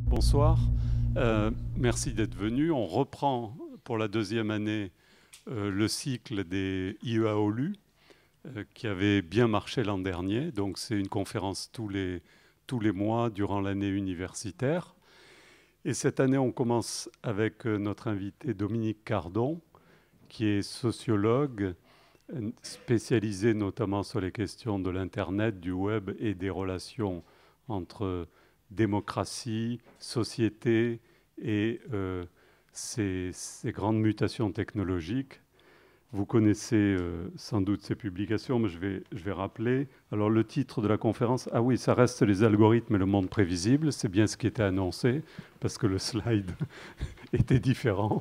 Bonsoir, merci d'être venu. On reprend pour la deuxième année le cycle des IEAOLU qui avait bien marché l'an dernier. Donc c'est une conférence tous les mois durant l'année universitaire. Et cette année, on commence avec notre invité Dominique Cardon, qui est sociologue spécialisé notamment sur les questions de l'Internet, du web et des relations entre démocratie, société et ces grandes mutations technologiques. Vous connaissez sans doute ces publications, mais je vais rappeler. Alors le titre de la conférence, ah oui, ça reste les algorithmes et le monde prévisible, c'est bien ce qui était annoncé, parce que le slide était différent.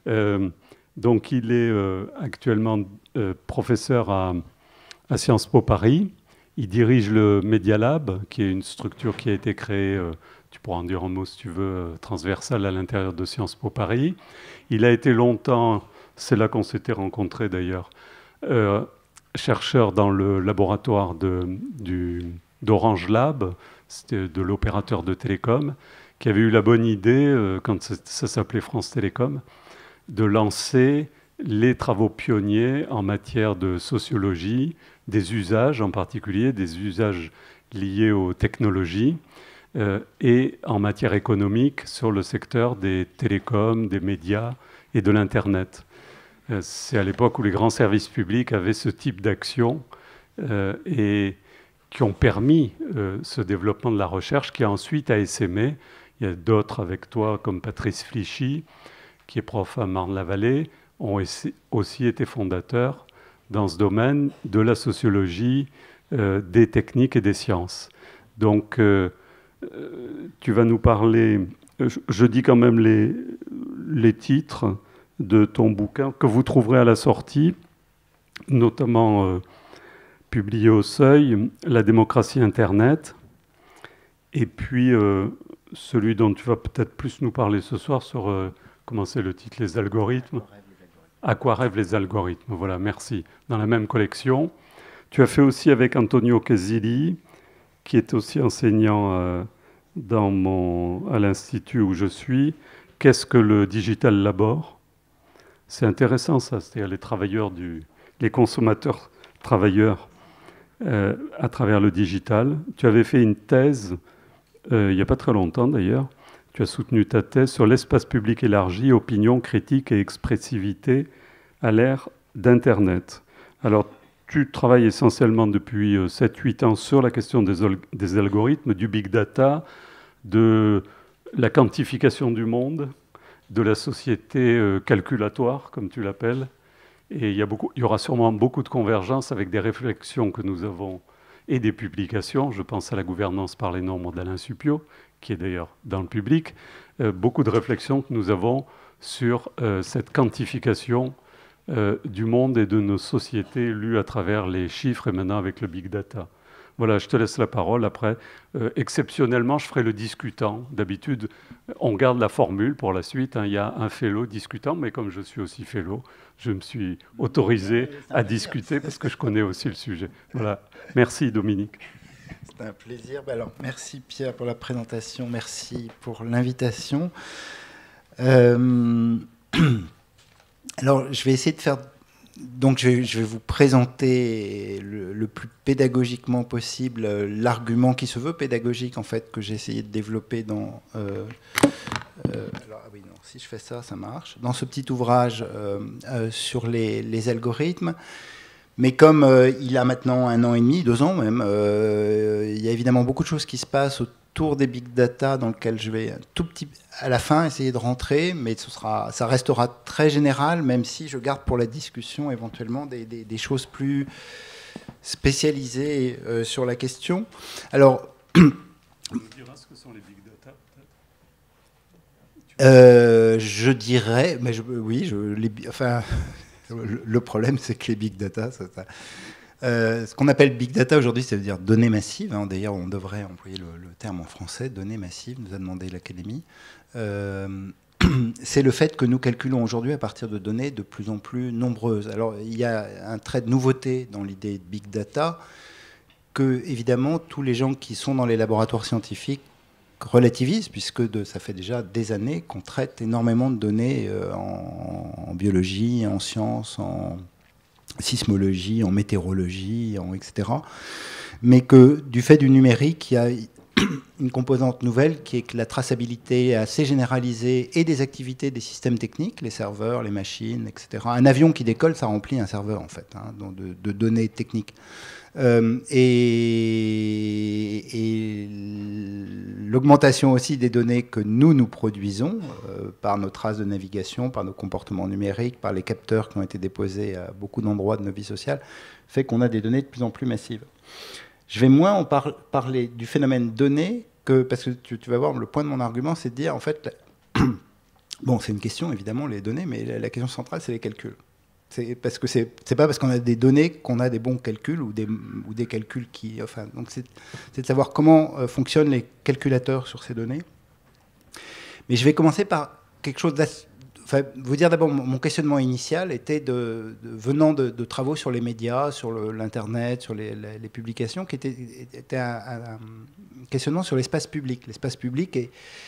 Donc il est actuellement professeur à Sciences Po Paris. Il dirige le Media Lab, qui est une structure qui a été créée, tu pourras en dire un mot si tu veux, transversale à l'intérieur de Sciences Po Paris. Il a été longtemps, c'est là qu'on s'était rencontrés d'ailleurs, chercheur dans le laboratoire d'Orange Lab, c'était de l'opérateur de télécom, qui avait eu la bonne idée, quand ça s'appelait France Télécom, de lancer les travaux pionniers en matière de sociologie, des usages en particulier, des usages liés aux technologies, et en matière économique sur le secteur des télécoms, des médias et de l'Internet. C'est à l'époque où les grands services publics avaient ce type d'action et qui ont permis ce développement de la recherche qui a ensuite a essaimé. Il y a d'autres avec toi comme Patrice Flichy, qui est prof à Marne-la-Vallée, ont aussi été fondateurs dans ce domaine de la sociologie, des techniques et des sciences. Donc, tu vas nous parler, je dis quand même les titres de ton bouquin que vous trouverez à la sortie, notamment publié au Seuil, La démocratie Internet, et puis celui dont tu vas peut-être plus nous parler ce soir sur, comment c'est le titre, les algorithmes. À quoi rêvent les algorithmes. Voilà, merci. Dans la même collection. Tu as fait aussi avec Antonio Casilli, qui est aussi enseignant à l'Institut où je suis. Qu'est-ce que le Digital Labor? C'est intéressant ça, c'est-à-dire les travailleurs, les consommateurs travailleurs à travers le digital. Tu avais fait une thèse, il n'y a pas très longtemps d'ailleurs. Tu as soutenu ta thèse sur l'espace public élargi, opinion, critique et expressivité à l'ère d'Internet. Alors, tu travailles essentiellement depuis 7-8 ans sur la question des algorithmes, du big data, de la quantification du monde, de la société calculatoire, comme tu l'appelles. Et il y aura sûrement beaucoup de convergences avec des réflexions que nous avons et des publications. Je pense à la gouvernance par les nombres d'Alain Suppiot, qui est d'ailleurs dans le public, beaucoup de réflexions que nous avons sur cette quantification du monde et de nos sociétés lues à travers les chiffres et maintenant avec le big data. Voilà, je te laisse la parole. Après, exceptionnellement, je ferai le discutant. D'habitude, on garde la formule pour la suite. Hein. Il y a un fellow discutant, mais comme je suis aussi fellow, je me suis autorisé à discuter parce que je connais aussi le sujet. Voilà. Merci, Dominique. C'est un plaisir. Alors, merci Pierre pour la présentation, merci pour l'invitation. Alors, je vais essayer de faire... Donc, je vais vous présenter le plus pédagogiquement possible l'argument qui se veut pédagogique, en fait, que j'ai essayé de développer dans... alors, ah oui, non, si je fais ça, ça marche. Dans ce petit ouvrage sur les algorithmes. Mais comme il a maintenant 1 an et demi, 2 ans même, il y a évidemment beaucoup de choses qui se passent autour des big data dans lesquelles je vais un tout petit à la fin essayer de rentrer, mais ça restera très général, même si je garde pour la discussion éventuellement des choses plus spécialisées sur la question. Alors, tu nous diras ce que sont les big data, peut-être je dirais, mais oui, enfin... Le problème, c'est que les big data, ce qu'on appelle big data aujourd'hui, ça veut dire données massives. Hein. D'ailleurs, on devrait employer le terme en français, données massives, nous a demandé l'Académie. C'est le fait que nous calculons aujourd'hui à partir de données de plus en plus nombreuses. Alors, il y a un trait de nouveauté dans l'idée de big data, que, évidemment, tous les gens qui sont dans les laboratoires scientifiques relativise, puisque ça fait déjà des années qu'on traite énormément de données en biologie, en sciences, en sismologie, en météorologie, etc. Mais que du fait du numérique, il y a une composante nouvelle qui est que la traçabilité est assez généralisée et des activités des systèmes techniques, les serveurs, les machines, etc. Un avion qui décolle, ça remplit un serveur, en fait, hein, de données techniques. Et l'augmentation aussi des données que nous produisons par nos traces de navigation, par nos comportements numériques, par les capteurs qui ont été déposés à beaucoup d'endroits de nos vies sociales, fait qu'on a des données de plus en plus massives. Je vais moins parler du phénomène données, parce que tu vas voir, le point de mon argument, c'est de dire, en fait, bon, c'est une question, évidemment, les données, mais la question centrale, c'est les calculs. Parce que c'est pas parce qu'on a des données qu'on a des bons calculs ou des calculs qui... Enfin, donc c'est de savoir comment fonctionnent les calculateurs sur ces données. Mais je vais commencer par quelque chose d'assez... Enfin, vous dire d'abord, mon questionnement initial était venant de travaux sur les médias, sur l'Internet, sur les publications, qui était un questionnement sur l'espace public. L'espace public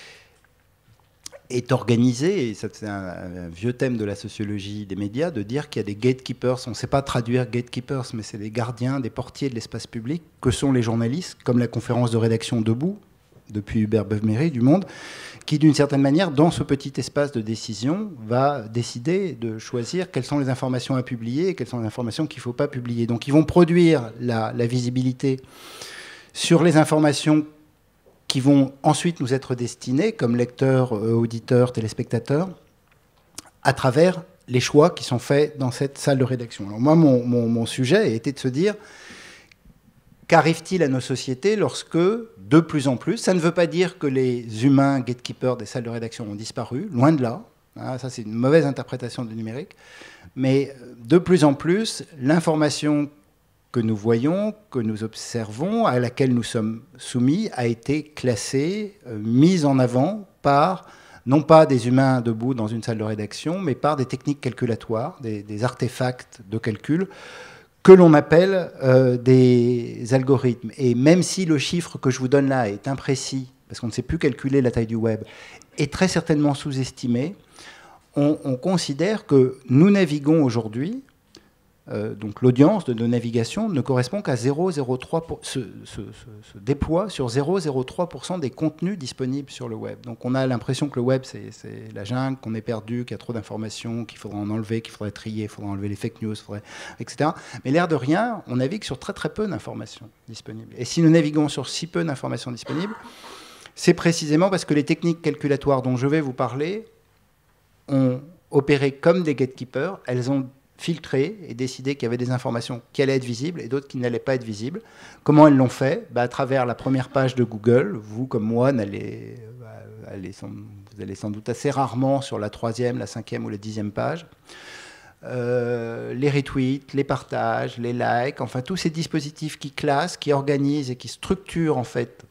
est organisé, et c'est un vieux thème de la sociologie des médias, de dire qu'il y a des gatekeepers. On ne sait pas traduire gatekeepers, mais c'est des gardiens, des portiers de l'espace public, que sont les journalistes, comme la conférence de rédaction Debout, depuis Hubert Beuve-Méry, du Monde, qui, d'une certaine manière, dans ce petit espace de décision, va décider de choisir quelles sont les informations à publier et quelles sont les informations qu'il ne faut pas publier. Donc ils vont produire la visibilité sur les informations qui vont ensuite nous être destinées, comme lecteurs, auditeurs, téléspectateurs, à travers les choix qui sont faits dans cette salle de rédaction. Alors moi, mon sujet était de se dire, qu'arrive-t-il à nos sociétés lorsque, de plus en plus, ça ne veut pas dire que les humains gatekeepers des salles de rédaction ont disparu, loin de là, hein, ça c'est une mauvaise interprétation du numérique, mais de plus en plus, l'information que nous voyons, que nous observons, à laquelle nous sommes soumis, a été classée, mise en avant par, non pas des humains debout dans une salle de rédaction, mais par des techniques calculatoires, des artefacts de calcul, que l'on appelle des algorithmes. Et même si le chiffre que je vous donne là est imprécis, parce qu'on ne sait plus calculer la taille du web, est très certainement sous-estimé, on considère que nous naviguons aujourd'hui, donc l'audience de nos navigations ne correspond qu'à 0,03%, se déploie sur 0,03% des contenus disponibles sur le web. Donc on a l'impression que le web c'est la jungle, qu'on est perdu, qu'il y a trop d'informations, qu'il faudra en enlever, qu'il faudrait trier, il faudrait enlever les fake news, etc. Mais l'air de rien, on navigue sur très très peu d'informations disponibles. Et si nous naviguons sur si peu d'informations disponibles, c'est précisément parce que les techniques calculatoires dont je vais vous parler ont opéré comme des gatekeepers. Elles ont filtré et décidé qu'il y avait des informations qui allaient être visibles et d'autres qui n'allaient pas être visibles. Comment elles l'ont fait ? À travers la première page de Google. Vous, comme moi, vous allez sans doute assez rarement sur la 3e, la 5e ou la 10e page. Les retweets, les partages, les likes, enfin tous ces dispositifs qui classent, qui organisent et qui structurent en fait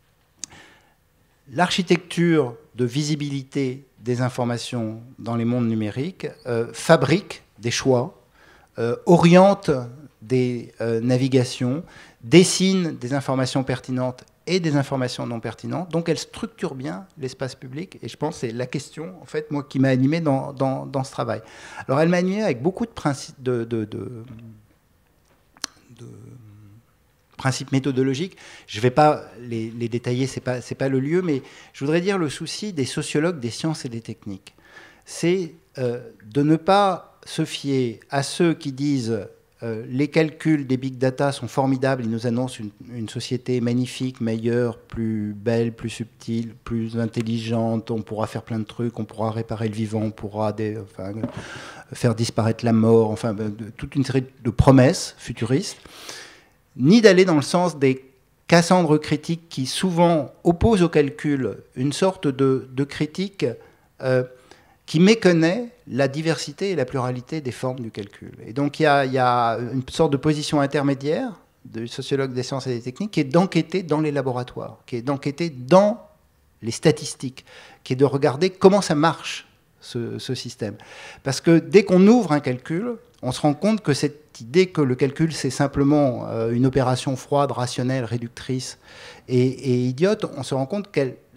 l'architecture de visibilité des informations dans les mondes numériques, fabriquent des choix, oriente des navigations, dessine des informations pertinentes et des informations non pertinentes. Donc elle structure bien l'espace public. Et je pense que c'est la question, en fait, moi, qui m'a animé dans ce travail. Alors elle m'a animé avec beaucoup de principes, principes méthodologiques. Je ne vais pas les détailler, ce n'est pas le lieu, mais je voudrais dire le souci des sociologues des sciences et des techniques. C'est de ne pas se fier à ceux qui disent les calculs des big data sont formidables, ils nous annoncent une société magnifique, meilleure, plus belle, plus subtile, plus intelligente, on pourra faire plein de trucs, on pourra réparer le vivant, on pourra faire disparaître la mort, enfin toute une série de promesses futuristes, ni d'aller dans le sens des Cassandres critiques qui souvent opposent au calcul une sorte de critique qui méconnaît la diversité et la pluralité des formes du calcul. Et donc il y a une sorte de position intermédiaire de sociologues des sciences et des techniques qui est d'enquêter dans les laboratoires, qui est d'enquêter dans les statistiques, qui est de regarder comment ça marche, ce système. Parce que dès qu'on ouvre un calcul, on se rend compte que cette idée que le calcul, c'est simplement une opération froide, rationnelle, réductrice et idiote, on se rend compte qu'elle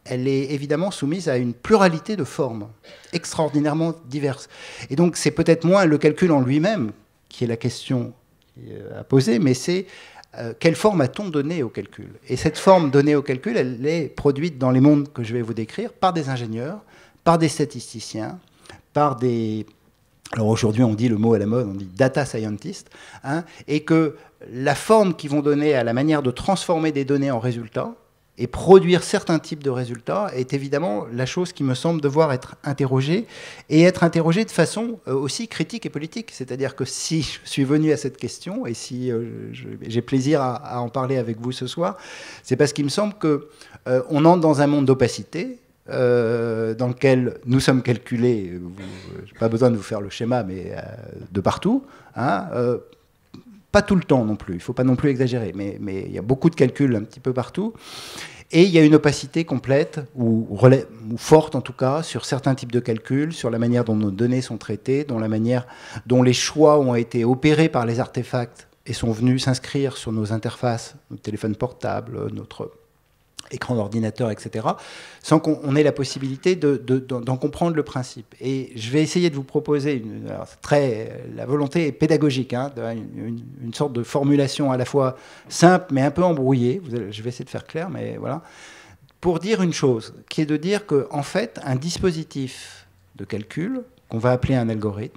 elle est évidemment soumise à une pluralité de formes extraordinairement diverses. Et donc, c'est peut-être moins le calcul en lui-même qui est la question à poser, mais c'est quelle forme a-t-on donné au calcul? Et cette forme donnée au calcul, elle est produite dans les mondes que je vais vous décrire par des ingénieurs, par des statisticiens, par des... Alors aujourd'hui, on dit le mot à la mode, on dit data scientist, hein, et que la forme qu'ils vont donner à la manière de transformer des données en résultats et produire certains types de résultats est évidemment la chose qui me semble devoir être interrogée, et être interrogée de façon aussi critique et politique. C'est-à-dire que si je suis venu à cette question, et si j'ai plaisir à en parler avec vous ce soir, c'est parce qu'il me semble qu'on entre dans un monde d'opacité, dans lequel nous sommes calculés, je n'ai pas besoin de vous faire le schéma, mais de partout, hein, pas tout le temps non plus, il ne faut pas non plus exagérer, mais il y a beaucoup de calculs un petit peu partout, et il y a une opacité complète, ou forte en tout cas, sur certains types de calculs, sur la manière dont nos données sont traitées, la manière dont les choix ont été opérés par les artefacts et sont venus s'inscrire sur nos interfaces, notre téléphone portable, notre écran d'ordinateur, etc., sans qu'on ait la possibilité d'en comprendre le principe. Et je vais essayer de vous proposer, la volonté est pédagogique, hein, une sorte de formulation à la fois simple, mais un peu embrouillée, je vais essayer de faire clair, mais voilà, pour dire une chose, qui est de dire qu'en fait, un dispositif de calcul, qu'on va appeler un algorithme,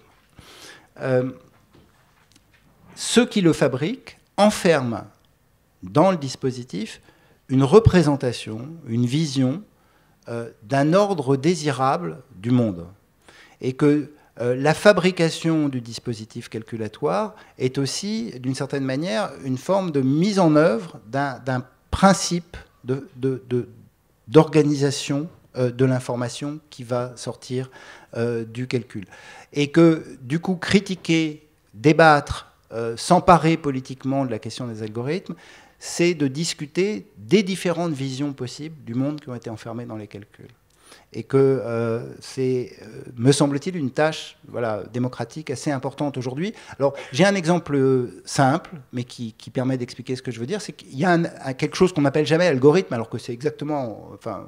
ceux qui le fabriquent enferment dans le dispositif une représentation, une vision d'un ordre désirable du monde. Et que la fabrication du dispositif calculatoire est aussi, d'une certaine manière, une forme de mise en œuvre d'un principe d'organisation de l'information qui va sortir du calcul. Et que, du coup, critiquer, débattre, s'emparer politiquement de la question des algorithmes, c'est de discuter des différentes visions possibles du monde qui ont été enfermées dans les calculs. Et que c'est, me semble-t-il, une tâche démocratique assez importante aujourd'hui. Alors, j'ai un exemple simple, mais qui permet d'expliquer ce que je veux dire, c'est qu'il y a quelque chose qu'on n'appelle jamais algorithme, alors que c'est exactement... Enfin,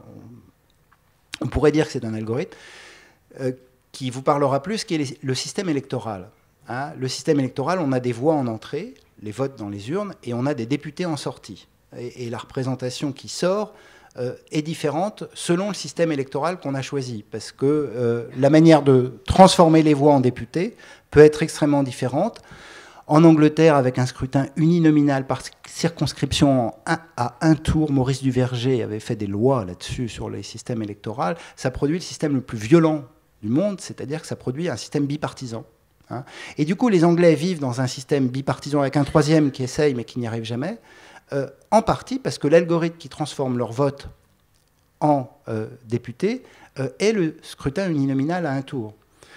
on pourrait dire que c'est un algorithme, qui vous parlera plus, qui est le système électoral. Hein, le système électoral, on a des voix en entrée, les votes dans les urnes, et on a des députés en sortie. Et la représentation qui sort est différente selon le système électoral qu'on a choisi, parce que la manière de transformer les voix en députés peut être extrêmement différente. En Angleterre, avec un scrutin uninominal par circonscription à un tour, Maurice Duverger avait fait des lois là-dessus sur les systèmes électoraux, ça produit le système le plus violent du monde, c'est-à-dire que ça produit un système bipartisan. Hein. Et du coup, les Anglais vivent dans un système bipartisan avec un troisième qui essaye mais qui n'y arrive jamais, en partie parce que l'algorithme qui transforme leur vote en député est le scrutin uninominal à un tour.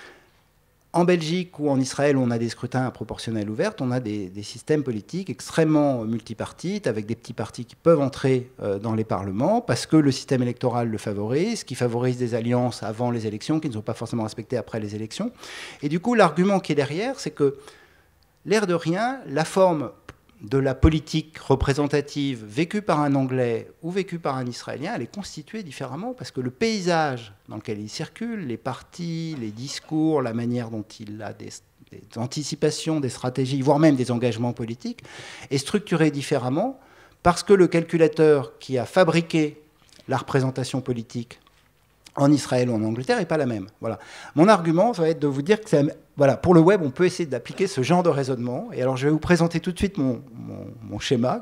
En Belgique ou en Israël, on a des scrutins à proportionnelle ouverte, on a des systèmes politiques extrêmement multipartites, avec des petits partis qui peuvent entrer dans les parlements, parce que le système électoral le favorise, qui favorise des alliances avant les élections, qui ne sont pas forcément respectées après les élections. Et du coup, l'argument qui est derrière, c'est que, l'air de rien, la forme de la politique représentative vécue par un Anglais ou vécue par un Israélien, elle est constituée différemment parce que le paysage dans lequel il circule, les partis, les discours, la manière dont il a des anticipations, des stratégies, voire même des engagements politiques, est structuré différemment parce que le calculateur qui a fabriqué la représentation politique en Israël ou en Angleterre n'est pas la même. Voilà. Mon argument, ça va être de vous dire que pour le web, on peut essayer d'appliquer ce genre de raisonnement. Et alors, je vais vous présenter tout de suite mon schéma,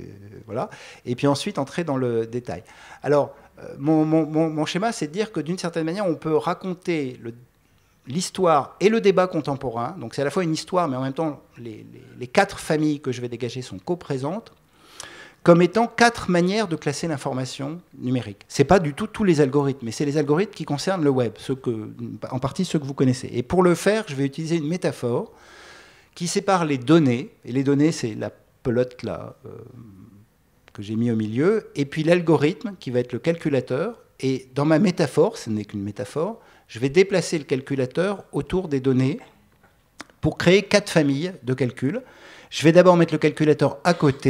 et puis ensuite entrer dans le détail. Alors, mon schéma, c'est de dire que d'une certaine manière, on peut raconter l'histoire et le débat contemporain. Donc, c'est à la fois une histoire, mais en même temps, les quatre familles que je vais dégager sont coprésentes, comme étant quatre manières de classer l'information numérique. Ce n'est pas du tout tous les algorithmes, mais c'est les algorithmes qui concernent le web, en partie ceux que vous connaissez. Et pour le faire, je vais utiliser une métaphore qui sépare les données, et les données, c'est la pelote là, que j'ai mis au milieu, et puis l'algorithme, qui va être le calculateur. Et dans ma métaphore, ce n'est qu'une métaphore, je vais déplacer le calculateur autour des données pour créer quatre familles de calculs. Je vais d'abord mettre le calculateur à côté,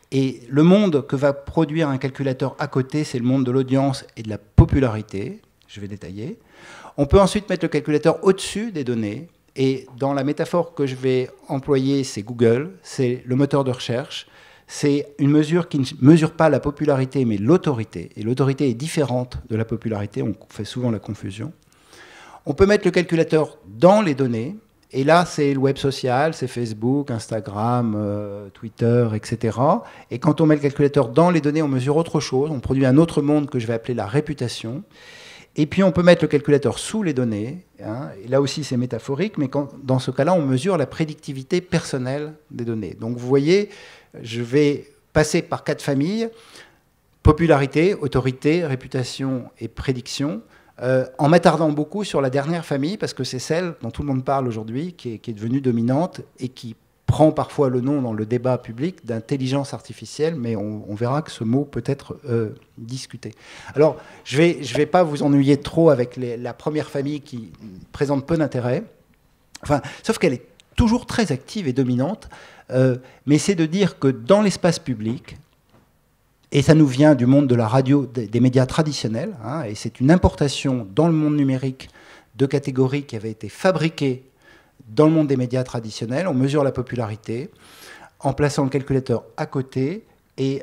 Et le monde que va produire un calculateur à côté, c'est le monde de l'audience et de la popularité. Je vais détailler. On peut ensuite mettre le calculateur au-dessus des données. Et dans la métaphore que je vais employer, c'est Google, c'est le moteur de recherche. C'est une mesure qui ne mesure pas la popularité, mais l'autorité. Et l'autorité est différente de la popularité, on fait souvent la confusion. On peut mettre le calculateur dans les données, et là, c'est le web social, c'est Facebook, Instagram, Twitter, etc. Et quand on met le calculateur dans les données, on mesure autre chose, on produit un autre monde que je vais appeler la réputation. Et puis, on peut mettre le calculateur sous les données, hein, et là aussi, c'est métaphorique, mais dans ce cas-là, on mesure la prédictivité personnelle des données. Donc, vous voyez, je vais passer par 4 familles, popularité, autorité, réputation et prédiction, en m'attardant beaucoup sur la dernière famille, parce que c'est celle dont tout le monde parle aujourd'hui, qui est devenue dominante et qui prend parfois le nom dans le débat public d'intelligence artificielle, mais on verra que ce mot peut être discuté. Alors, je vais pas vous ennuyer trop avec la première famille qui présente peu d'intérêt, enfin, sauf qu'elle est toujours très active et dominante, mais c'est de dire que dans l'espace public, et ça nous vient du monde de la radio, des médias traditionnels, hein, et c'est une importation dans le monde numérique de catégories qui avaient été fabriquées dans le monde des médias traditionnels. On mesure la popularité en plaçant le calculateur à côté et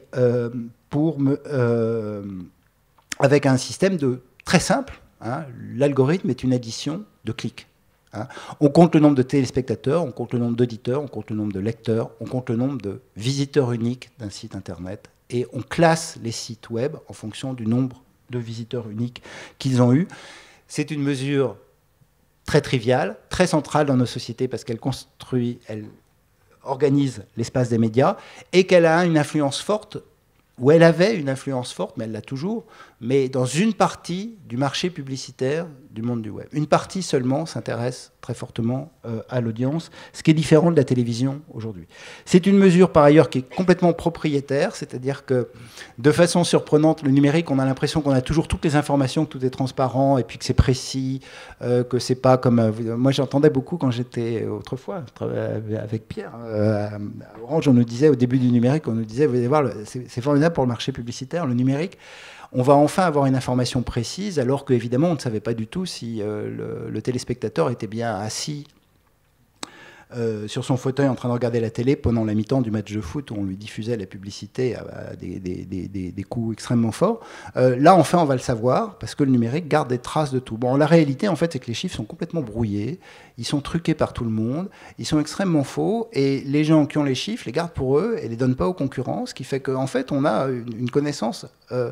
avec un système très simple. Hein, l'algorithme est une addition de clics. Hein. On compte le nombre de téléspectateurs, on compte le nombre d'auditeurs, on compte le nombre de lecteurs, on compte le nombre de visiteurs uniques d'un site internet et on classe les sites web en fonction du nombre de visiteurs uniques qu'ils ont eu. C'est une mesure très triviale, très centrale dans nos sociétés parce qu'elle elle organise l'espace des médias et qu'elle a une influence forte, ou elle avait une influence forte, mais elle l'a toujours, mais dans une partie du marché publicitaire du monde du web. Une partie seulement s'intéresse très fortement à l'audience, ce qui est différent de la télévision aujourd'hui. C'est une mesure par ailleurs qui est complètement propriétaire, c'est-à-dire que de façon surprenante, le numérique, on a l'impression qu'on a toujours toutes les informations, que tout est transparent et puis que c'est précis, que c'est pas comme... moi j'entendais beaucoup quand j'étais autrefois avec Pierre à Orange, on nous disait au début du numérique, on nous disait, vous allez voir, c'est formidable pour le marché publicitaire, le numérique, on va enfin avoir une information précise, alors qu'évidemment, on ne savait pas du tout si le téléspectateur était bien assis sur son fauteuil en train de regarder la télé pendant la mi-temps du match de foot où on lui diffusait la publicité à des coups extrêmement forts. Là, enfin, on va le savoir, parce que le numérique garde des traces de tout. Bon, la réalité, en fait, c'est que les chiffres sont complètement brouillés, ils sont truqués par tout le monde, ils sont extrêmement faux, et les gens qui ont les chiffres les gardent pour eux et les donnent pas aux concurrents, ce qui fait qu'en fait, on a une connaissance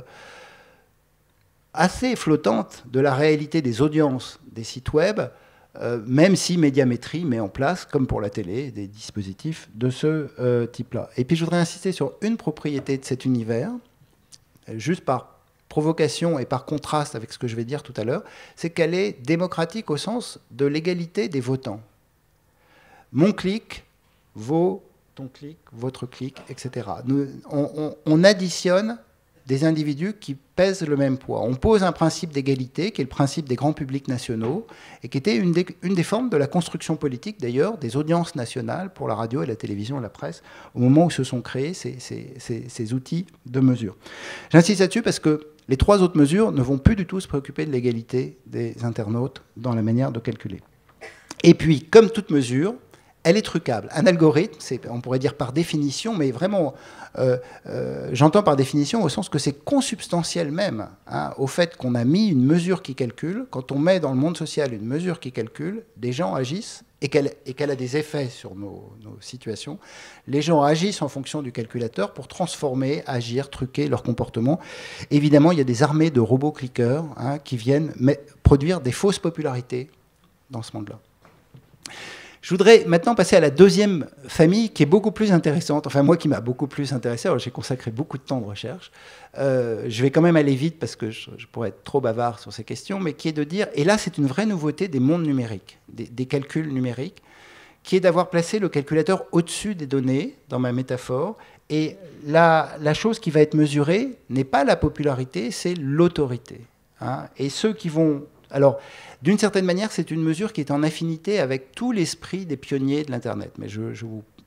assez flottante de la réalité des audiences des sites web, même si Médiamétrie met en place, comme pour la télé, des dispositifs de ce type-là. Et puis je voudrais insister sur une propriété de cet univers, juste par provocation et par contraste avec ce que je vais dire tout à l'heure, c'est qu'elle est démocratique au sens de l'égalité des votants. Mon clic vaut ton clic, votre clic, etc. On additionne des individus qui pèsent le même poids. On pose un principe d'égalité, qui est le principe des grands publics nationaux, et qui était une des formes de la construction politique, d'ailleurs, des audiences nationales pour la radio et la télévision et la presse, au moment où se sont créés ces outils de mesure. J'insiste là-dessus parce que les 3 autres mesures ne vont plus du tout se préoccuper de l'égalité des internautes dans la manière de calculer. Et puis, comme toute mesure, elle est trucable. Un algorithme, on pourrait dire par définition, mais vraiment, j'entends par définition au sens que c'est consubstantiel même au fait qu'on a mis une mesure qui calcule. Quand on met dans le monde social une mesure qui calcule, des gens agissent et qu'elle a des effets sur nos situations. Les gens agissent en fonction du calculateur pour transformer, agir, truquer leur comportement. Évidemment, il y a des armées de robots cliqueurs qui viennent produire des fausses popularités dans ce monde-là. Je voudrais maintenant passer à la deuxième famille qui est beaucoup plus intéressante, enfin moi qui m'a beaucoup plus intéressé, alors j'ai consacré beaucoup de temps de recherche, je vais quand même aller vite parce que je pourrais être trop bavard sur ces questions, mais qui est de dire, et là c'est une vraie nouveauté des mondes numériques, des calculs numériques, qui est d'avoir placé le calculateur au-dessus des données, dans ma métaphore, et la chose qui va être mesurée n'est pas la popularité, c'est l'autorité. Et ceux qui vont... Alors, d'une certaine manière, c'est une mesure qui est en affinité avec tout l'esprit des pionniers de l'Internet. Mais je vous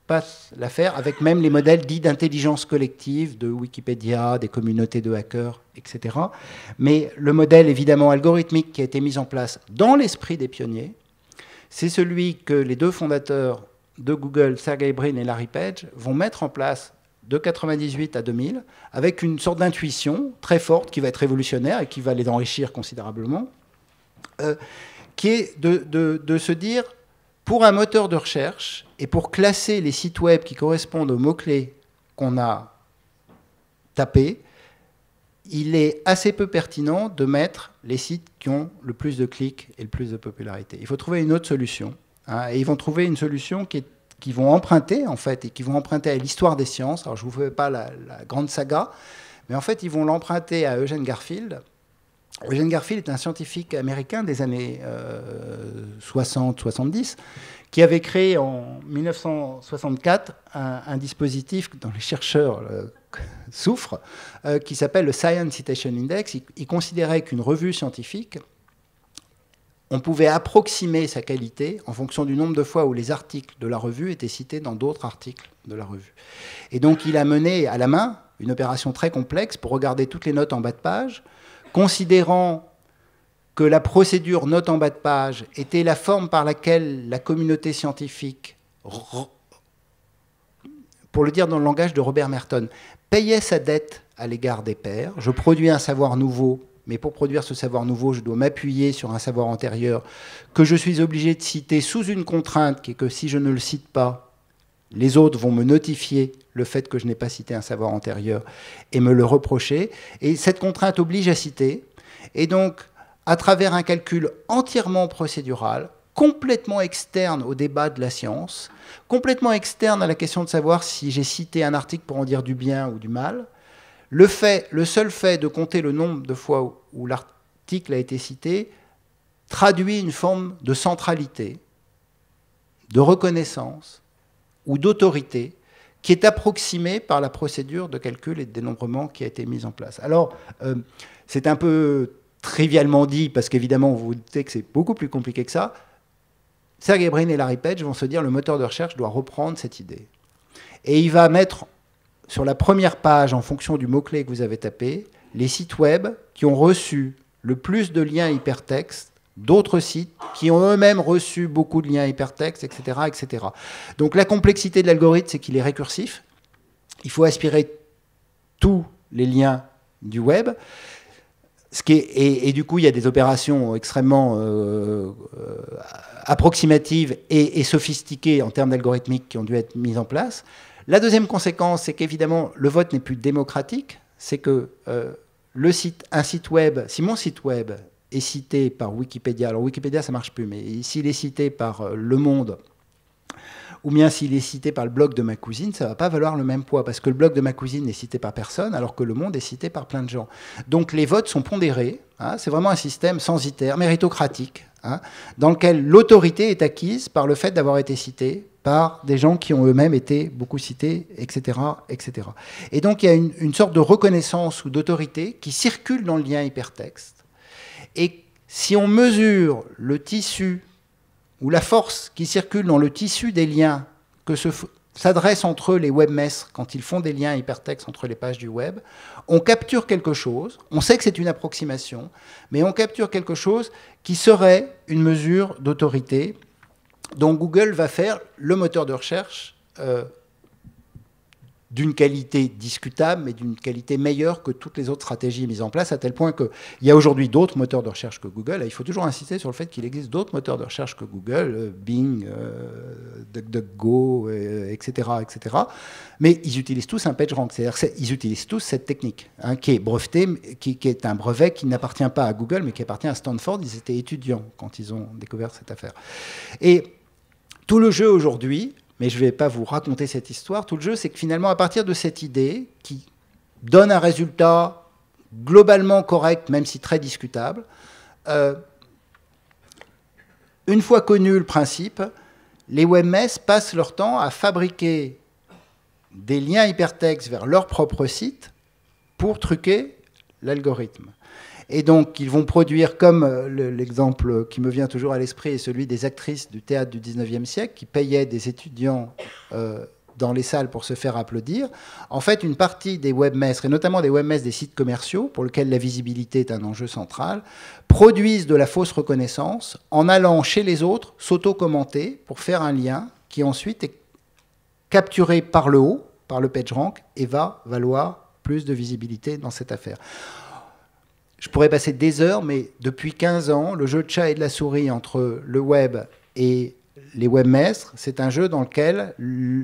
passe l'affaire avec même les modèles dits d'intelligence collective de Wikipédia, des communautés de hackers, etc. Mais le modèle évidemment algorithmique qui a été mis en place dans l'esprit des pionniers, c'est celui que les deux fondateurs de Google, Sergey Brin et Larry Page, vont mettre en place de 1998 à 2000, avec une sorte d'intuition très forte qui va être révolutionnaire et qui va les enrichir considérablement, qui est de se dire, pour un moteur de recherche et pour classer les sites web qui correspondent aux mots-clés qu'on a tapés, il est assez peu pertinent de mettre les sites qui ont le plus de clics et le plus de popularité. Il faut trouver une autre solution. Hein, et ils vont trouver une solution qui vont emprunter, en fait, et qui vont emprunter à l'histoire des sciences. Alors, je ne vous fais pas la grande saga, mais en fait, ils vont l'emprunter à Eugene Garfield. Eugene Garfield est un scientifique américain des années 60-70 qui avait créé en 1964 un dispositif dont les chercheurs souffrent, qui s'appelle le Science Citation Index. Il considérait qu'une revue scientifique, on pouvait approximer sa qualité en fonction du nombre de fois où les articles de la revue étaient cités dans d'autres articles de la revue. Et donc il a mené à la main une opération très complexe pour regarder toutes les notes en bas de page, considérant que la procédure note en bas de page était la forme par laquelle la communauté scientifique, pour le dire dans le langage de Robert Merton, payait sa dette à l'égard des pairs. Je produis un savoir nouveau, mais pour produire ce savoir nouveau, je dois m'appuyer sur un savoir antérieur que je suis obligé de citer sous une contrainte qui est que si je ne le cite pas, les autres vont me notifier le fait que je n'ai pas cité un savoir antérieur et me le reprocher. Et cette contrainte oblige à citer. Et donc, à travers un calcul entièrement procédural, complètement externe au débat de la science, complètement externe à la question de savoir si j'ai cité un article pour en dire du bien ou du mal, le seul fait de compter le nombre de fois où l'article a été cité traduit une forme de centralité, de reconnaissance ou d'autorité qui est approximée par la procédure de calcul et de dénombrement qui a été mise en place. Alors, c'est un peu trivialement dit, parce qu'évidemment, vous vous doutez que c'est beaucoup plus compliqué que ça. Sergey Brin et Larry Page vont se dire le moteur de recherche doit reprendre cette idée. Et il va mettre sur la première page, en fonction du mot-clé que vous avez tapé, les sites web qui ont reçu le plus de liens hypertextes d'autres sites qui ont eux-mêmes reçu beaucoup de liens hypertextes, etc., etc. Donc la complexité de l'algorithme, c'est qu'il est récursif. Il faut aspirer tous les liens du web. Et du coup, il y a des opérations extrêmement approximatives et sophistiquées en termes d'algorithmique qui ont dû être mises en place. La deuxième conséquence, c'est qu'évidemment, le vote n'est plus démocratique. C'est que un site web, si mon site web est cité par Wikipédia, alors Wikipédia, ça ne marche plus, mais s'il est cité par Le Monde, ou bien s'il est cité par le blog de ma cousine, ça ne va pas valoir le même poids, parce que le blog de ma cousine n'est cité par personne, alors que Le Monde est cité par plein de gens. Donc les votes sont pondérés, hein, c'est vraiment un système censitaire, méritocratique, hein, dans lequel l'autorité est acquise par le fait d'avoir été cité par des gens qui ont eux-mêmes été beaucoup cités, etc., etc. Et donc il y a une sorte de reconnaissance ou d'autorité qui circule dans le lien hypertexte. Et si on mesure le tissu ou la force qui circule dans le tissu des liens que s'adressent entre eux les webmestres quand ils font des liens hypertextes entre les pages du web, on capture quelque chose, on sait que c'est une approximation, mais on capture quelque chose qui serait une mesure d'autorité dont Google va faire le moteur de recherche d'une qualité discutable, mais d'une qualité meilleure que toutes les autres stratégies mises en place, à tel point qu'il y a aujourd'hui d'autres moteurs de recherche que Google. Et il faut toujours insister sur le fait qu'il existe d'autres moteurs de recherche que Google, Bing, DuckDuckGo, etc., etc. Mais ils utilisent tous un PageRank, c'est-à-dire qu'ils utilisent tous cette technique, hein, qui est brevetée, qui est un brevet qui n'appartient pas à Google, mais qui appartient à Stanford. Ils étaient étudiants quand ils ont découvert cette affaire. Et tout le jeu aujourd'hui, mais je ne vais pas vous raconter cette histoire. Tout le jeu, c'est que finalement, à partir de cette idée qui donne un résultat globalement correct, même si très discutable, une fois connu le principe, les webmestres passent leur temps à fabriquer des liens hypertextes vers leur propre site pour truquer l'algorithme. Et donc, ils vont produire, comme l'exemple qui me vient toujours à l'esprit est celui des actrices du théâtre du 19e siècle, qui payaient des étudiants dans les salles pour se faire applaudir. En fait, une partie des webmestres, et notamment des webmestres des sites commerciaux, pour lesquels la visibilité est un enjeu central, produisent de la fausse reconnaissance en allant chez les autres s'auto-commenter pour faire un lien qui ensuite est capturé par le haut, par le PageRank, et va valoir plus de visibilité dans cette affaire. Je pourrais passer des heures, mais depuis 15 ans, le jeu de chat et de la souris entre le web et les webmestres, c'est un jeu dans lequel,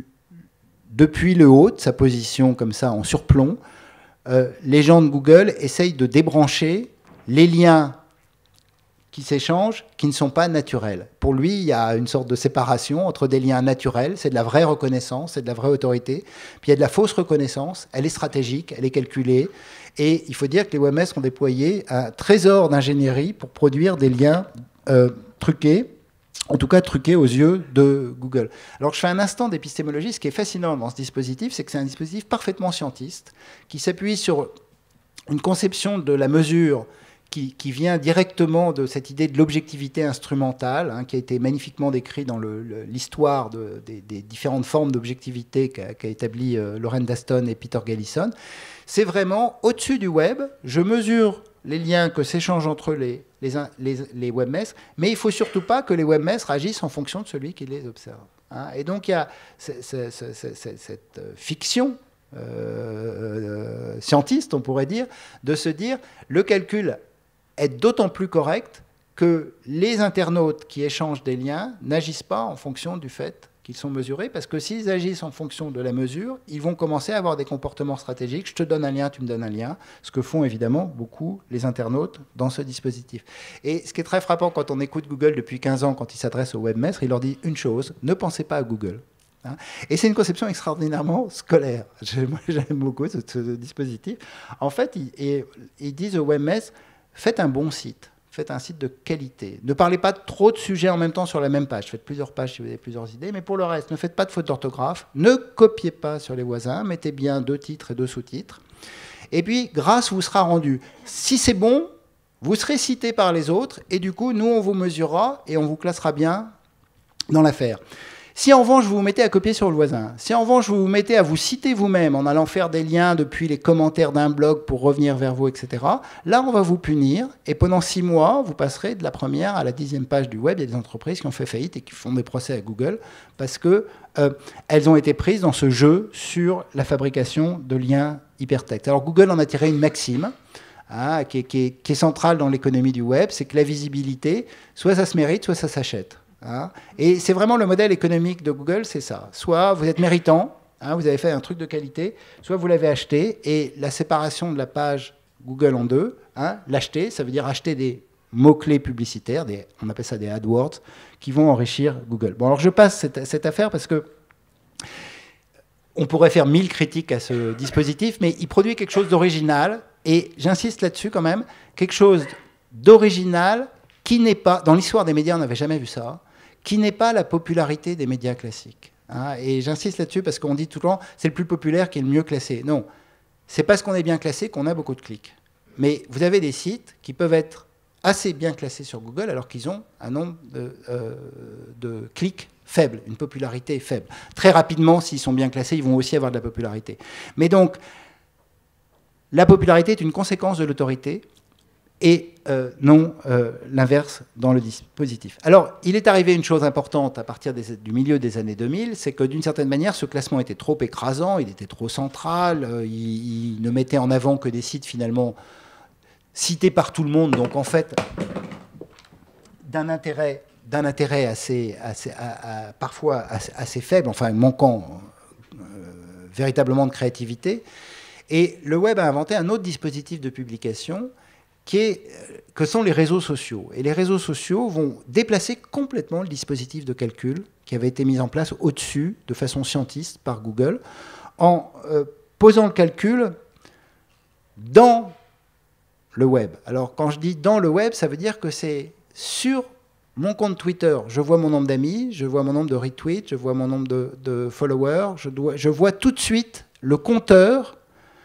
depuis le haut, de sa position comme ça en surplomb, les gens de Google essayent de débrancher les liens qui s'échangent, qui ne sont pas naturels. Pour lui, il y a une sorte de séparation entre des liens naturels, c'est de la vraie reconnaissance, c'est de la vraie autorité, puis il y a de la fausse reconnaissance, elle est stratégique, elle est calculée, et il faut dire que les webmestres ont déployé un trésor d'ingénierie pour produire des liens truqués, en tout cas truqués aux yeux de Google. Alors je fais un instant d'épistémologie. Ce qui est fascinant dans ce dispositif, c'est que c'est un dispositif parfaitement scientiste, qui s'appuie sur une conception de la mesure qui vient directement de cette idée de l'objectivité instrumentale, hein, qui a été magnifiquement décrite dans l'histoire des différentes formes d'objectivité qu'a établi Lauren Daston et Peter Gallison. C'est vraiment au-dessus du web, je mesure les liens que s'échangent entre les webmestres, mais il ne faut surtout pas que les webmestres agissent en fonction de celui qui les observe. Hein. Et donc il y a cette fiction scientiste, on pourrait dire, de se dire le calcul est d'autant plus correct que les internautes qui échangent des liens n'agissent pas en fonction du fait qu'ils sont mesurés, parce que s'ils agissent en fonction de la mesure, ils vont commencer à avoir des comportements stratégiques. Je te donne un lien, tu me donnes un lien, ce que font évidemment beaucoup les internautes dans ce dispositif. Et ce qui est très frappant quand on écoute Google depuis 15 ans, quand il s'adresse aux webmestres, il leur dit une chose, ne pensez pas à Google. Hein. Et c'est une conception extraordinairement scolaire. Moi, j'aime beaucoup ce dispositif. En fait, ils disent aux webmestres, faites un bon site. Faites un site de qualité. Ne parlez pas trop de sujets en même temps sur la même page. Faites plusieurs pages si vous avez plusieurs idées. Mais pour le reste, ne faites pas de fautes d'orthographe. Ne copiez pas sur les voisins. Mettez bien 2 titres et 2 sous-titres. Et puis, grâce vous sera rendue. Si c'est bon, vous serez cité par les autres. Et du coup, nous, on vous mesurera et on vous classera bien dans l'affaire. Si en revanche, vous vous mettez à copier sur le voisin, si en revanche, vous vous mettez à vous citer vous-même en allant faire des liens depuis les commentaires d'un blog pour revenir vers vous, etc., là, on va vous punir. Et pendant 6 mois, vous passerez de la première à la 10e page du web. Il y a des entreprises qui ont fait faillite et qui font des procès à Google parce qu'elles ont été prises dans ce jeu sur la fabrication de liens hypertextes. Alors, Google en a tiré une maxime. Hein, qui est centrale dans l'économie du web, c'est que la visibilité, soit ça se mérite, soit ça s'achète. Hein. Et c'est vraiment le modèle économique de Google, c'est ça. Soit vous êtes méritant, hein, vous avez fait un truc de qualité, soit vous l'avez acheté, et la séparation de la page Google en deux, hein, l'acheter, ça veut dire acheter des mots-clés publicitaires, on appelle ça des AdWords, qui vont enrichir Google. Bon, alors je passe cette affaire parce que on pourrait faire 1000 critiques à ce dispositif, mais il produit quelque chose d'original, et j'insiste là-dessus quand même, quelque chose d'original qui n'est pas, dans l'histoire des médias, on n'avait jamais vu ça, qui n'est pas la popularité des médias classiques. Hein, et j'insiste là-dessus parce qu'on dit tout le temps, c'est le plus populaire qui est le mieux classé. Non, c'est parce qu'on est bien classé qu'on a beaucoup de clics. Mais vous avez des sites qui peuvent être assez bien classés sur Google alors qu'ils ont un nombre de clics faible, une popularité faible. Très rapidement, s'ils sont bien classés, ils vont aussi avoir de la popularité. Mais donc, la popularité est une conséquence de l'autorité, et non l'inverse dans le dispositif. Alors, il est arrivé une chose importante à partir du milieu des années 2000, c'est que d'une certaine manière, ce classement était trop écrasant, il était trop central, il ne mettait en avant que des sites finalement cités par tout le monde, donc en fait, d'un intérêt parfois assez faible, enfin manquant véritablement de créativité. Et le web a inventé un autre dispositif de publication que sont les réseaux sociaux. Et les réseaux sociaux vont déplacer complètement le dispositif de calcul qui avait été mis en place au-dessus, de façon scientiste, par Google, en posant le calcul dans le web. Alors, quand je dis dans le web, ça veut dire que c'est sur mon compte Twitter. Je vois mon nombre d'amis, je vois mon nombre de retweets, je vois mon nombre de followers, je vois tout de suite le compteur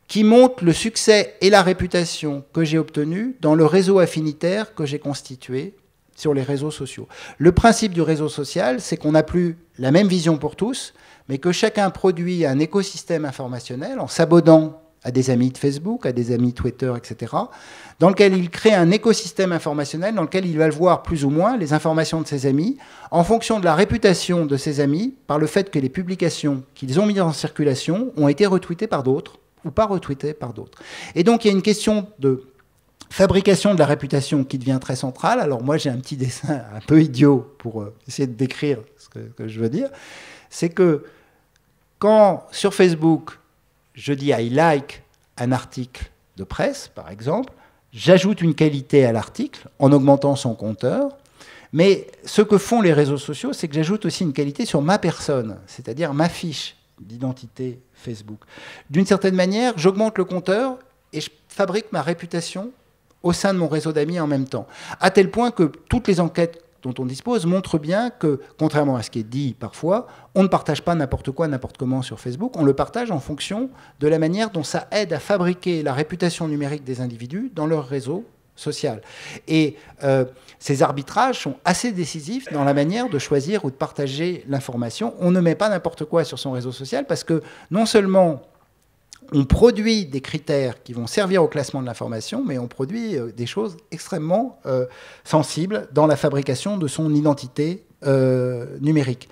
qui montre le succès et la réputation que j'ai obtenus dans le réseau affinitaire que j'ai constitué sur les réseaux sociaux. Le principe du réseau social, c'est qu'on n'a plus la même vision pour tous, mais que chacun produit un écosystème informationnel en s'abonnant à des amis de Facebook, à des amis Twitter, etc., dans lequel il crée un écosystème informationnel dans lequel il va voir plus ou moins les informations de ses amis en fonction de la réputation de ses amis par le fait que les publications qu'ils ont mises en circulation ont été retweetées par d'autres ou pas retweetées par d'autres. Et donc il y a une question de fabrication de la réputation qui devient très centrale. Alors moi j'ai un petit dessin un peu idiot pour essayer de décrire ce que je veux dire. C'est que quand sur Facebook je dis « I like » un article de presse, par exemple, j'ajoute une qualité à l'article en augmentant son compteur, mais ce que font les réseaux sociaux, c'est que j'ajoute aussi une qualité sur ma personne, c'est-à-dire ma fiche d'identité Facebook. D'une certaine manière, j'augmente le compteur et je fabrique ma réputation au sein de mon réseau d'amis en même temps, à tel point que toutes les enquêtes dont on dispose montrent bien que, contrairement à ce qui est dit parfois, on ne partage pas n'importe quoi, n'importe comment sur Facebook, on le partage en fonction de la manière dont ça aide à fabriquer la réputation numérique des individus dans leur réseau social. Et ces arbitrages sont assez décisifs dans la manière de choisir ou de partager l'information. On ne met pas n'importe quoi sur son réseau social parce que non seulement on produit des critères qui vont servir au classement de l'information, mais on produit des choses extrêmement sensibles dans la fabrication de son identité numérique.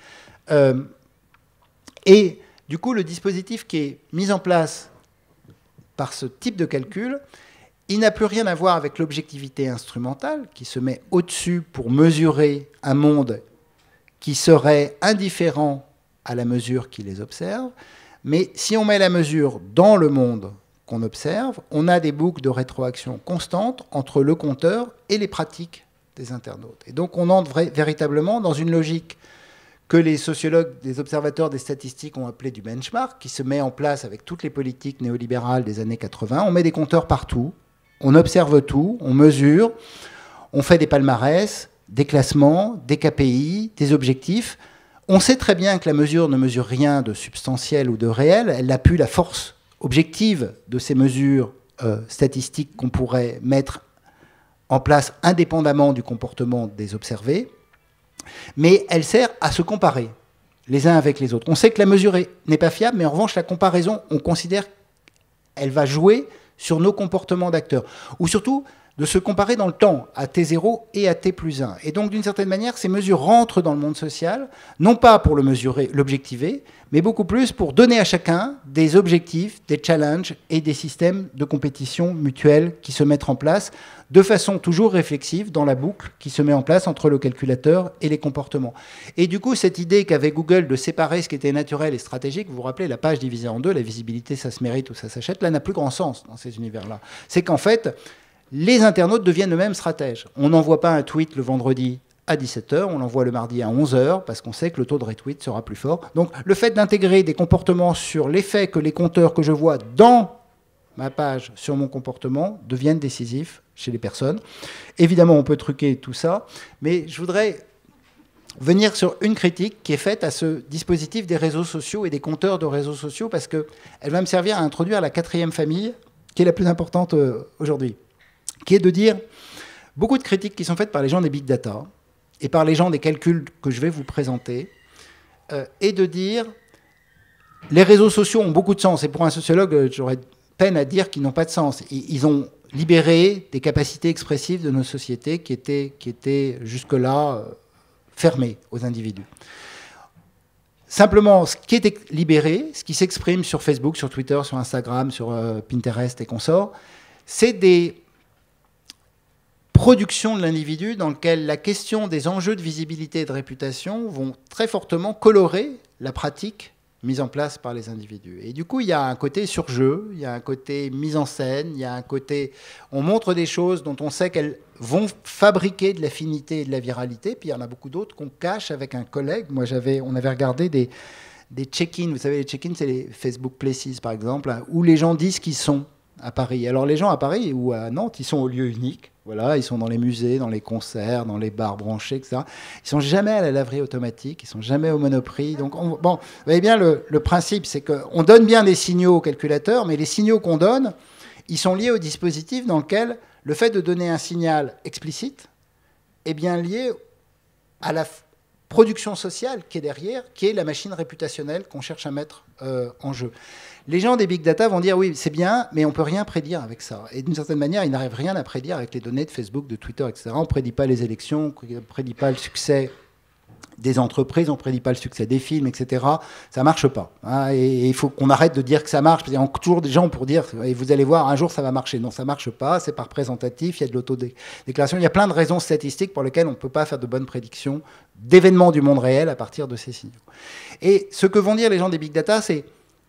Et du coup, le dispositif qui est mis en place par ce type de calcul, il n'a plus rien à voir avec l'objectivité instrumentale qui se met au-dessus pour mesurer un monde qui serait indifférent à la mesure qui les observe. Mais si on met la mesure dans le monde qu'on observe, on a des boucles de rétroaction constantes entre le compteur et les pratiques des internautes. Et donc on entre véritablement dans une logique que les sociologues, des observateurs des statistiques ont appelé du benchmark, qui se met en place avec toutes les politiques néolibérales des années 80. On met des compteurs partout, on observe tout, on mesure, on fait des palmarès, des classements, des KPI, des objectifs. On sait très bien que la mesure ne mesure rien de substantiel ou de réel. Elle n'a plus la force objective de ces mesures statistiques qu'on pourrait mettre en place indépendamment du comportement des observés. Mais elle sert à se comparer les uns avec les autres. On sait que la mesure n'est pas fiable, mais en revanche, la comparaison, on considère qu'elle va jouer sur nos comportements d'acteurs. Ou surtout, de se comparer dans le temps à T0 et à T+1. Et donc, d'une certaine manière, ces mesures rentrent dans le monde social, non pas pour le mesurer, l'objectiver, mais beaucoup plus pour donner à chacun des objectifs, des challenges et des systèmes de compétition mutuelle qui se mettent en place de façon toujours réflexive dans la boucle qui se met en place entre le calculateur et les comportements. Et du coup, cette idée qu'avait Google de séparer ce qui était naturel et stratégique, vous vous rappelez, la page divisée en deux, la visibilité, ça se mérite ou ça s'achète, là n'a plus grand sens dans ces univers-là. C'est qu'en fait, les internautes deviennent eux-mêmes stratèges. On n'envoie pas un tweet le vendredi à 17h, on l'envoie le mardi à 11h, parce qu'on sait que le taux de retweet sera plus fort. Donc le fait d'intégrer des comportements sur l'effet que les compteurs que je vois dans ma page sur mon comportement deviennent décisifs chez les personnes. Évidemment, on peut truquer tout ça, mais je voudrais venir sur une critique qui est faite à ce dispositif des réseaux sociaux et des compteurs de réseaux sociaux, parce qu'elle va me servir à introduire la quatrième famille, qui est la plus importante aujourd'hui, qui est de dire beaucoup de critiques qui sont faites par les gens des big data et par les gens des calculs que je vais vous présenter, et de dire les réseaux sociaux ont beaucoup de sens. Et pour un sociologue, j'aurais peine à dire qu'ils n'ont pas de sens. Ils ont libéré des capacités expressives de nos sociétés qui étaient jusque-là fermées aux individus. Simplement, ce qui est libéré, ce qui s'exprime sur Facebook, sur Twitter, sur Instagram, sur Pinterest et consorts, c'est des production de l'individu dans lequel la question des enjeux de visibilité et de réputation vont très fortement colorer la pratique mise en place par les individus. Et du coup, il y a un côté surjeu, il y a un côté mise en scène, il y a un côté... On montre des choses dont on sait qu'elles vont fabriquer de l'affinité et de la viralité, puis il y en a beaucoup d'autres qu'on cache avec un collègue. Moi, on avait regardé des check-in. Vous savez, les check-in, c'est les Facebook Places, par exemple, hein, où les gens disent qu'ils sont à Paris. Alors les gens à Paris ou à Nantes, ils sont au lieu unique. Voilà, ils sont dans les musées, dans les concerts, dans les bars branchés, etc. Ils sont jamais à la laverie automatique, ils sont jamais au Monoprix. Donc, bon, vous voyez bien, le principe, c'est qu'on donne bien des signaux au calculateur, mais les signaux qu'on donne, ils sont liés au dispositif dans lequel le fait de donner un signal explicite est bien lié à la production sociale qui est derrière, qui est la machine réputationnelle qu'on cherche à mettre en jeu. Les gens des big data vont dire oui, c'est bien, mais on ne peut rien prédire avec ça. Et d'une certaine manière, ils n'arrivent rien à prédire avec les données de Facebook, de Twitter, etc. On ne prédit pas les élections, on ne prédit pas le succès des entreprises, on ne prédit pas le succès des films, etc. Ça ne marche pas. Hein, et il faut qu'on arrête de dire que ça marche. Il y a toujours des gens pour dire, et vous allez voir, un jour ça va marcher. Non, ça ne marche pas, c'est pas représentatif, il y a de l'autodéclaration. Il y a plein de raisons statistiques pour lesquelles on ne peut pas faire de bonnes prédictions d'événements du monde réel à partir de ces signaux. Et ce que vont dire les gens des big data, c'est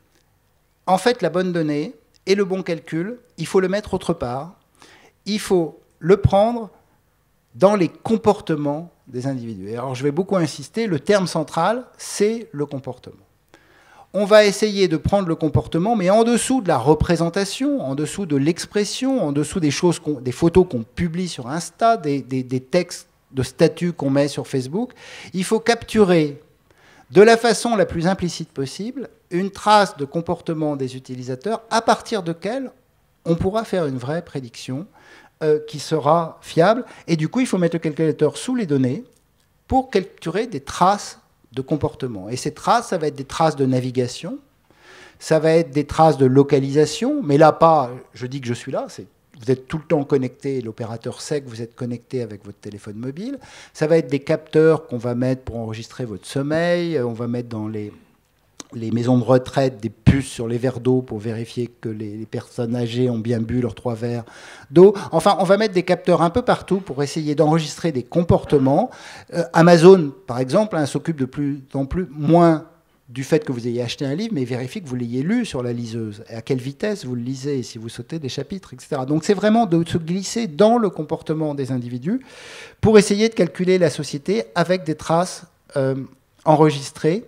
en fait, la bonne donnée et le bon calcul, il faut le mettre autre part. Il faut le prendre dans les comportements des individus. Et alors, je vais beaucoup insister, le terme central, c'est le comportement. On va essayer de prendre le comportement, mais en dessous de la représentation, en dessous de l'expression, en dessous des choses, des photos qu'on publie sur Insta, des textes de statut qu'on met sur Facebook. Il faut capturer de la façon la plus implicite possible une trace de comportement des utilisateurs à partir de laquelle on pourra faire une vraie prédiction qui sera fiable. Et du coup, il faut mettre le calculateur sous les données pour capturer des traces de comportement. Et ces traces, ça va être des traces de navigation, ça va être des traces de localisation, mais là, pas je dis que je suis là, c'est vous êtes tout le temps connecté, l'opérateur sait que vous êtes connecté avec votre téléphone mobile. Ça va être des capteurs qu'on va mettre pour enregistrer votre sommeil. On va mettre dans les maisons de retraite des puces sur les verres d'eau pour vérifier que les personnes âgées ont bien bu leurs 3 verres d'eau. Enfin, on va mettre des capteurs un peu partout pour essayer d'enregistrer des comportements. Amazon, par exemple, s'occupe de plus en plus moins du fait que vous ayez acheté un livre, mais vérifiez que vous l'ayez lu sur la liseuse, et à quelle vitesse vous le lisez, et si vous sautez des chapitres, etc. Donc c'est vraiment de se glisser dans le comportement des individus pour essayer de calculer la société avec des traces enregistrées.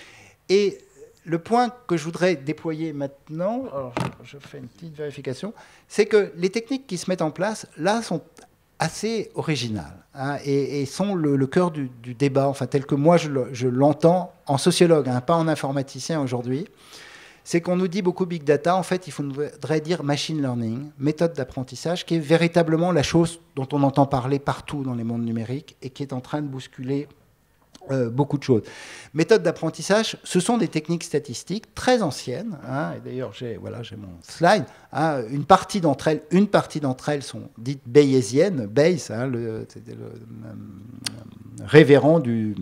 Et le point que je voudrais déployer maintenant, alors je fais une petite vérification, c'est que les techniques qui se mettent en place, là, sont assez originales, hein, et sont le cœur du débat, enfin tel que moi je l'entends en sociologue, hein, pas en informaticien aujourd'hui. C'est qu'on nous dit beaucoup big data, en fait il faudrait dire machine learning, méthode d'apprentissage, qui est véritablement la chose dont on entend parler partout dans les mondes numériques et qui est en train de bousculer beaucoup de choses. Méthodes d'apprentissage, ce sont des techniques statistiques très anciennes, hein, et d'ailleurs j'ai mon slide, hein, une partie d'entre elles sont dites bayésiennes, Bayes, hein, le révérend du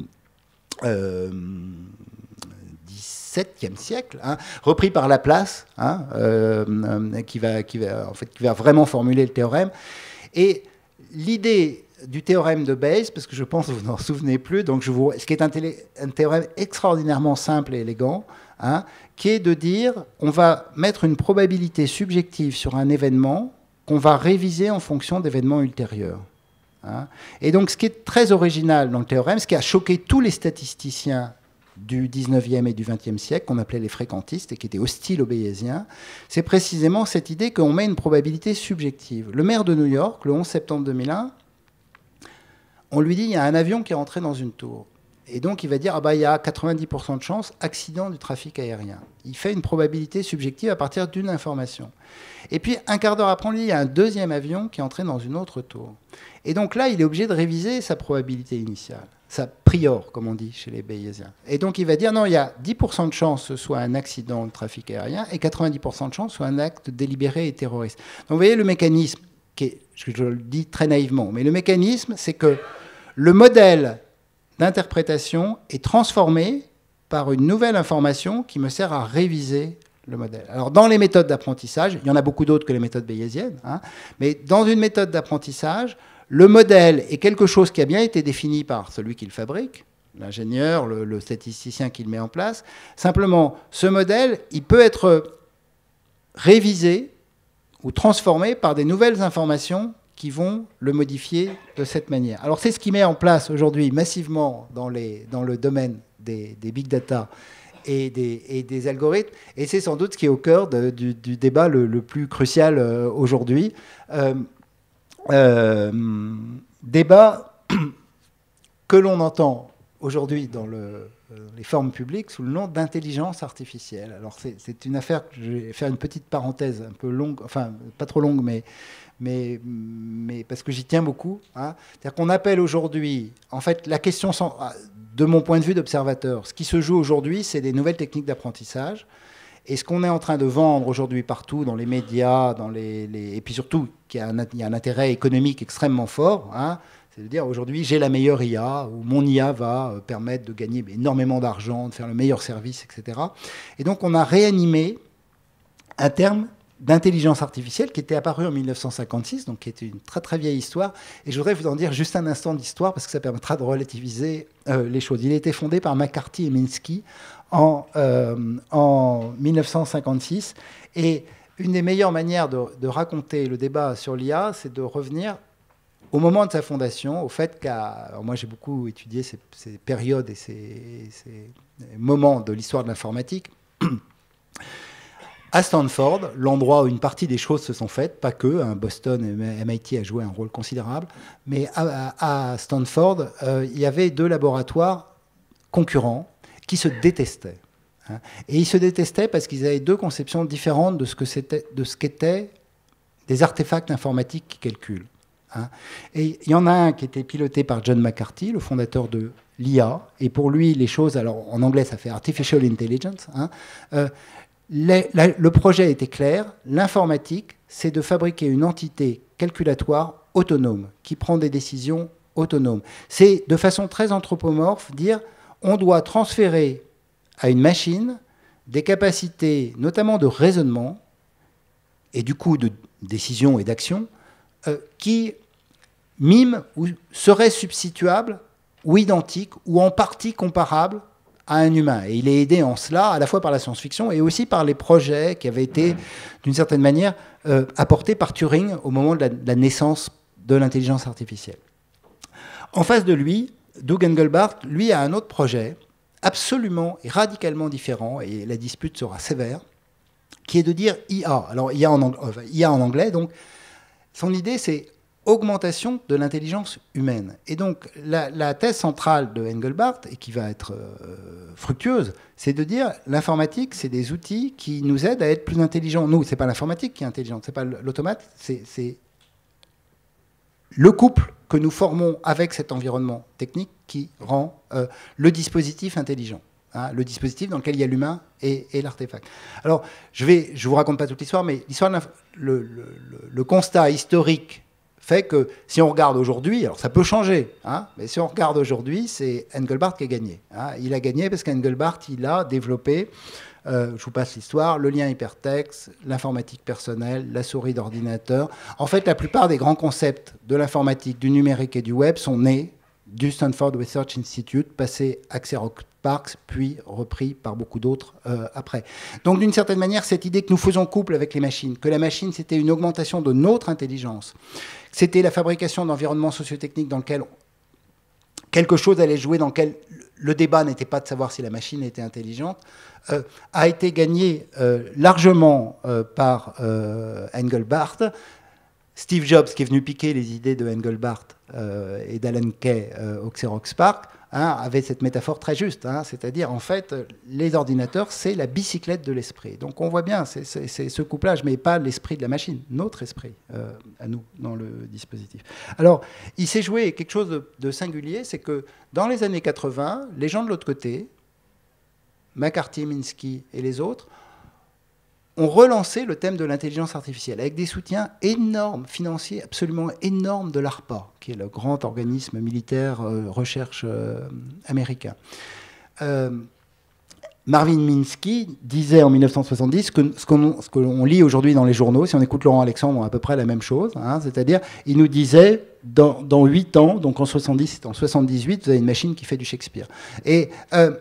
XVIIe siècle, hein, repris par Laplace, hein, qui va vraiment formuler le théorème. Et l'idée du théorème de Bayes, parce que je pense que vous n'en souvenez plus, donc ce qui est un théorème extraordinairement simple et élégant, hein, qui est de dire on va mettre une probabilité subjective sur un événement qu'on va réviser en fonction d'événements ultérieurs. Hein. Et donc ce qui est très original dans le théorème, ce qui a choqué tous les statisticiens du 19e et du 20e siècle, qu'on appelait les fréquentistes et qui étaient hostiles aux bayésiens, c'est précisément cette idée qu'on met une probabilité subjective. Le maire de New York, le 11 septembre 2001, on lui dit il y a un avion qui est rentré dans une tour. Et donc il va dire il y a 90% de chance, accident du trafic aérien. Il fait une probabilité subjective à partir d'une information. Et puis un quart d'heure après, on lui dit il y a un deuxième avion qui est entré dans une autre tour. Et donc là, il est obligé de réviser sa probabilité initiale, sa prior, comme on dit chez les bayésiens. Et donc il va dire non, il y a 10% de chance que ce soit un accident de trafic aérien et 90% de chance que ce soit un acte délibéré et terroriste. Donc vous voyez le mécanisme, je le dis très naïvement, mais le mécanisme, c'est que le modèle d'interprétation est transformé par une nouvelle information qui me sert à réviser le modèle. Alors, dans les méthodes d'apprentissage, il y en a beaucoup d'autres que les méthodes bayésiennes, hein, mais dans une méthode d'apprentissage, le modèle est quelque chose qui a bien été défini par celui qui le fabrique, l'ingénieur, le statisticien qui le met en place. Simplement, ce modèle, il peut être révisé ou transformé par des nouvelles informations qui vont le modifier de cette manière. Alors c'est ce qui met en place aujourd'hui massivement dans le domaine des big data et des algorithmes. Et c'est sans doute ce qui est au cœur du débat le plus crucial aujourd'hui. Débat que l'on entend aujourd'hui dans les formes publiques sous le nom d'intelligence artificielle. Alors c'est une affaire, je vais faire une petite parenthèse un peu longue, enfin pas trop longue, mais parce que j'y tiens beaucoup. Hein. C'est-à-dire qu'on appelle aujourd'hui, en fait, la question, de mon point de vue d'observateur, ce qui se joue aujourd'hui, c'est des nouvelles techniques d'apprentissage. Et ce qu'on est en train de vendre aujourd'hui partout, dans les médias, et puis surtout, il y a un intérêt économique extrêmement fort, hein, c'est de dire aujourd'hui, j'ai la meilleure IA, ou mon IA va permettre de gagner énormément d'argent, de faire le meilleur service, etc. Et donc, on a réanimé un terme d'intelligence artificielle qui était apparu en 1956, donc qui était une très très vieille histoire. Et je voudrais vous en dire juste un instant d'histoire parce que ça permettra de relativiser les choses. Il a été fondé par McCarthy et Minsky en 1956. Et une des meilleures manières de raconter le débat sur l'IA, c'est de revenir au moment de sa fondation, au fait moi j'ai beaucoup étudié ces périodes et ces moments de l'histoire de l'informatique. À Stanford, l'endroit où une partie des choses se sont faites, pas que, hein, Boston et MIT a joué un rôle considérable, mais à Stanford, il y avait 2 laboratoires concurrents qui se détestaient. Hein, et ils se détestaient parce qu'ils avaient 2 conceptions différentes de ce qu'étaient des artefacts informatiques qui calculent. Hein. Et il y en a un qui était piloté par John McCarthy, le fondateur de l'IA, et pour lui, les choses, alors en anglais ça fait Artificial Intelligence, hein, le projet était clair. L'informatique, c'est de fabriquer une entité calculatoire autonome, qui prend des décisions autonomes. C'est de façon très anthropomorphe dire on doit transférer à une machine des capacités, notamment de raisonnement, et du coup de décision et d'action, qui miment ou seraient substituables ou identiques ou en partie comparables à un humain. Et il est aidé en cela, à la fois par la science-fiction et aussi par les projets qui avaient été, d'une certaine manière, apportés par Turing au moment de la naissance de l'intelligence artificielle. En face de lui, Doug Engelbart, lui, a un autre projet, absolument et radicalement différent, et la dispute sera sévère, qui est de dire IA. Alors, IA en anglais, donc, son idée, c'est augmentation de l'intelligence humaine. Et donc, la thèse centrale de Engelbart, et qui va être fructueuse, c'est de dire l'informatique, c'est des outils qui nous aident à être plus intelligents. Nous, c'est pas l'informatique qui est intelligente, c'est pas l'automate, c'est le couple que nous formons avec cet environnement technique qui rend le dispositif intelligent. Hein, le dispositif dans lequel il y a l'humain et l'artefact. Alors, je vous raconte pas toute l'histoire, mais le constat historique fait que si on regarde aujourd'hui, alors ça peut changer, hein, mais si on regarde aujourd'hui, c'est Engelbart qui a gagné. Hein. Il a gagné parce qu'Engelbart, il a développé, je vous passe l'histoire, le lien hypertexte, l'informatique personnelle, la souris d'ordinateur. En fait, la plupart des grands concepts de l'informatique, du numérique et du web sont nés du Stanford Research Institute, passé à Xerox PARC, puis repris par beaucoup d'autres après. Donc, d'une certaine manière, cette idée que nous faisons couple avec les machines, que la machine, c'était une augmentation de notre intelligence, c'était la fabrication d'environnements sociotechniques dans lesquels quelque chose allait jouer, dans lequel le débat n'était pas de savoir si la machine était intelligente, a été gagné largement par Engelbart. Steve Jobs, qui est venu piquer les idées de Engelbart et d'Alan Kay au Xerox PARC, hein, avait cette métaphore très juste, hein, c'est-à-dire, en fait, les ordinateurs, c'est la bicyclette de l'esprit. Donc, on voit bien, c'est ce couplage, mais pas l'esprit de la machine, notre esprit, à nous, dans le dispositif. Alors, il s'est joué quelque chose de singulier, c'est que dans les années 80, les gens de l'autre côté, McCarthy, Minsky et les autres, ont relancé le thème de l'intelligence artificielle avec des soutiens énormes, financiers absolument énormes de l'ARPA, qui est le grand organisme militaire recherche américain. Marvin Minsky disait en 1970 que ce que l'on lit aujourd'hui dans les journaux, si on écoute Laurent Alexandre, on a à peu près la même chose, hein, c'est-à-dire il nous disait dans 8 ans, donc en 70 et en 78, vous avez une machine qui fait du Shakespeare. Et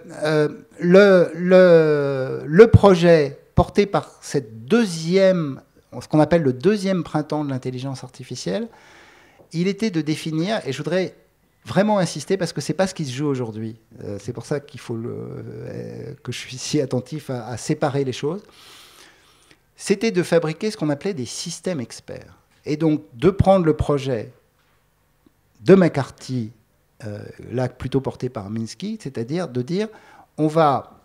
le projet porté par cette ce qu'on appelle le deuxième printemps de l'intelligence artificielle, il était de définir, et je voudrais vraiment insister parce que c'est pas ce qui se joue aujourd'hui. C'est pour ça qu'il faut que je suis si attentif à séparer les choses. C'était de fabriquer ce qu'on appelait des systèmes experts. Et donc de prendre le projet de McCarthy, là plutôt porté par Minsky, c'est-à-dire de dire on va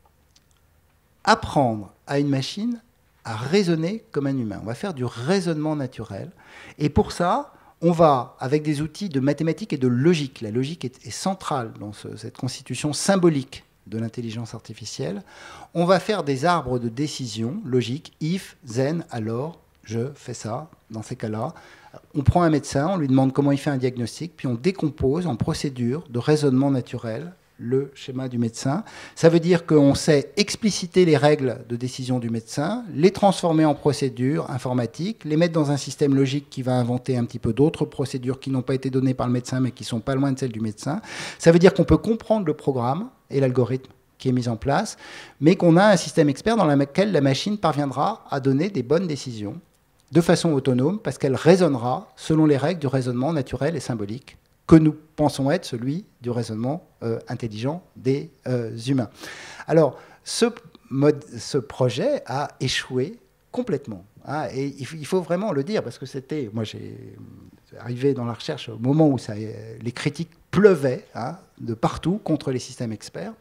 apprendre à une machine à raisonner comme un humain. On va faire du raisonnement naturel. Et pour ça, on va, avec des outils de mathématiques et de logique, la logique est centrale dans cette constitution symbolique de l'intelligence artificielle, on va faire des arbres de décision logique, if, then, alors, je fais ça, dans ces cas-là. On prend un médecin, on lui demande comment il fait un diagnostic, puis on décompose en procédure de raisonnement naturel le schéma du médecin. Ça veut dire qu'on sait expliciter les règles de décision du médecin, les transformer en procédures informatiques, les mettre dans un système logique qui va inventer un petit peu d'autres procédures qui n'ont pas été données par le médecin mais qui sont pas loin de celles du médecin. Ça veut dire qu'on peut comprendre le programme et l'algorithme qui est mis en place, mais qu'on a un système expert dans lequel la machine parviendra à donner des bonnes décisions de façon autonome parce qu'elle raisonnera selon les règles du raisonnement naturel et symbolique que nous pensons être celui du raisonnement intelligent des humains. Alors, ce projet a échoué complètement. Hein, et il faut vraiment le dire, parce que c'était... Moi, j'ai arrivé dans la recherche au moment où les critiques pleuvaient de partout contre les systèmes experts.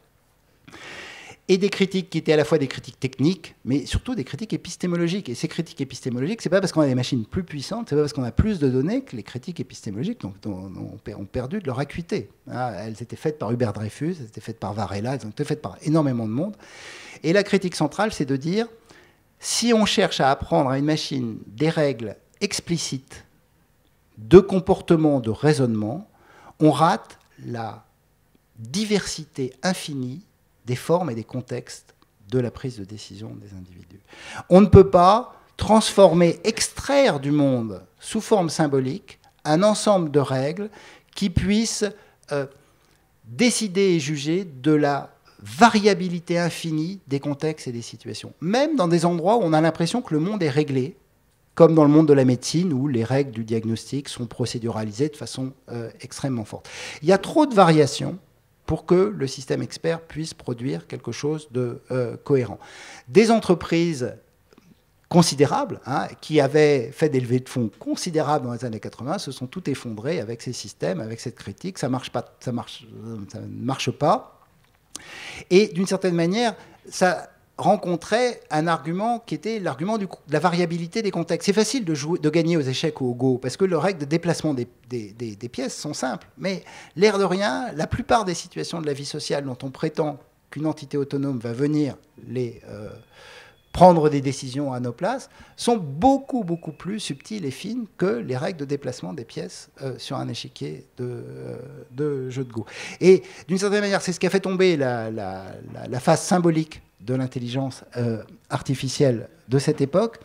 Et des critiques qui étaient à la fois des critiques techniques, mais surtout des critiques épistémologiques. Et ces critiques épistémologiques, c'est pas parce qu'on a des machines plus puissantes, c'est pas parce qu'on a plus de données que les critiques épistémologiques ont perdu de leur acuité. Elles étaient faites par Hubert Dreyfus, elles étaient faites par Varela, elles ont été faites par énormément de monde. Et la critique centrale, c'est de dire, si on cherche à apprendre à une machine des règles explicites de comportement, de raisonnement, on rate la diversité infinie des formes et des contextes de la prise de décision des individus. On ne peut pas transformer, extraire du monde, sous forme symbolique, un ensemble de règles qui puissent décider et juger de la variabilité infinie des contextes et des situations. Même dans des endroits où on a l'impression que le monde est réglé, comme dans le monde de la médecine, où les règles du diagnostic sont procéduralisées de façon extrêmement forte. Il y a trop de variations pour que le système expert puisse produire quelque chose de cohérent. Des entreprises considérables, qui avaient fait des levées de fonds considérables dans les années 80, se sont toutes effondrées avec ces systèmes, avec cette critique. Ça ne marche pas. Et d'une certaine manière, ça rencontrait un argument qui était l'argument de la variabilité des contextes. C'est facile de gagner aux échecs ou au Go, parce que les règles de déplacement des pièces sont simples. Mais l'air de rien, la plupart des situations de la vie sociale dont on prétend qu'une entité autonome va venir prendre des décisions à nos places sont beaucoup, beaucoup plus subtiles et fines que les règles de déplacement des pièces sur un échiquier de jeu de Go. Et d'une certaine manière, c'est ce qui a fait tomber la phase symbolique de l'intelligence artificielle de cette époque.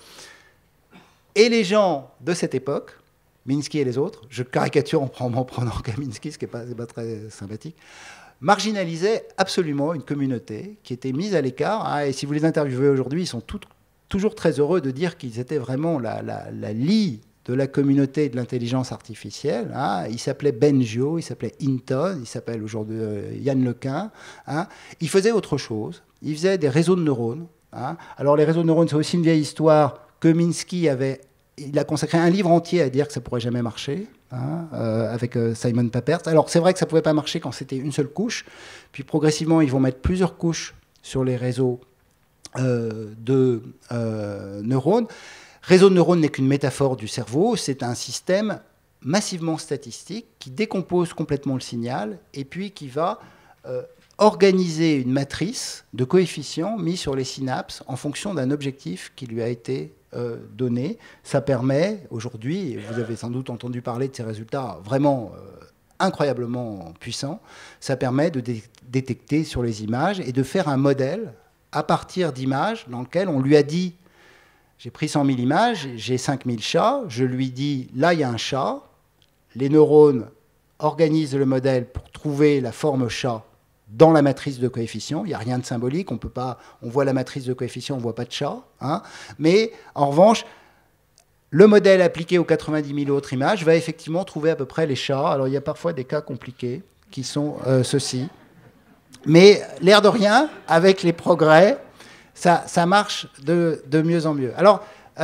Et les gens de cette époque, Minsky et les autres, je caricature en prenant Minsky, ce qui n'est pas très sympathique, marginalisaient absolument une communauté qui était mise à l'écart. Et si vous les interviewez aujourd'hui, ils sont toujours très heureux de dire qu'ils étaient vraiment la lie de la communauté de l'intelligence artificielle. Il s'appelait Bengio, il s'appelait Hinton, il s'appelle aujourd'hui Yann Lequin. Il faisait autre chose. Il faisait des réseaux de neurones. Alors les réseaux de neurones, c'est aussi une vieille histoire que Minsky il a consacré un livre entier à dire que ça ne pourrait jamais marcher, avec Simon Papert. Alors c'est vrai que ça ne pouvait pas marcher quand c'était une seule couche, puis progressivement ils vont mettre plusieurs couches sur les réseaux de neurones. Réseau de neurones n'est qu'une métaphore du cerveau, c'est un système massivement statistique qui décompose complètement le signal et puis qui va organiser une matrice de coefficients mis sur les synapses en fonction d'un objectif qui lui a été donné. Ça permet aujourd'hui, vous avez sans doute entendu parler de ces résultats vraiment incroyablement puissants, ça permet de détecter sur les images et de faire un modèle à partir d'images dans lequel on lui a dit, j'ai pris 100 000 images, j'ai 5 000 chats, je lui dis, là il y a un chat, les neurones organisent le modèle pour trouver la forme chat dans la matrice de coefficients. Il n'y a rien de symbolique, on voit la matrice de coefficients, on ne voit pas de chat. Mais en revanche, le modèle appliqué aux 90 000 autres images va effectivement trouver à peu près les chats. Alors il y a parfois des cas compliqués qui sont ceux-ci. Mais l'air de rien, avec les progrès, ça marche de mieux en mieux. Alors,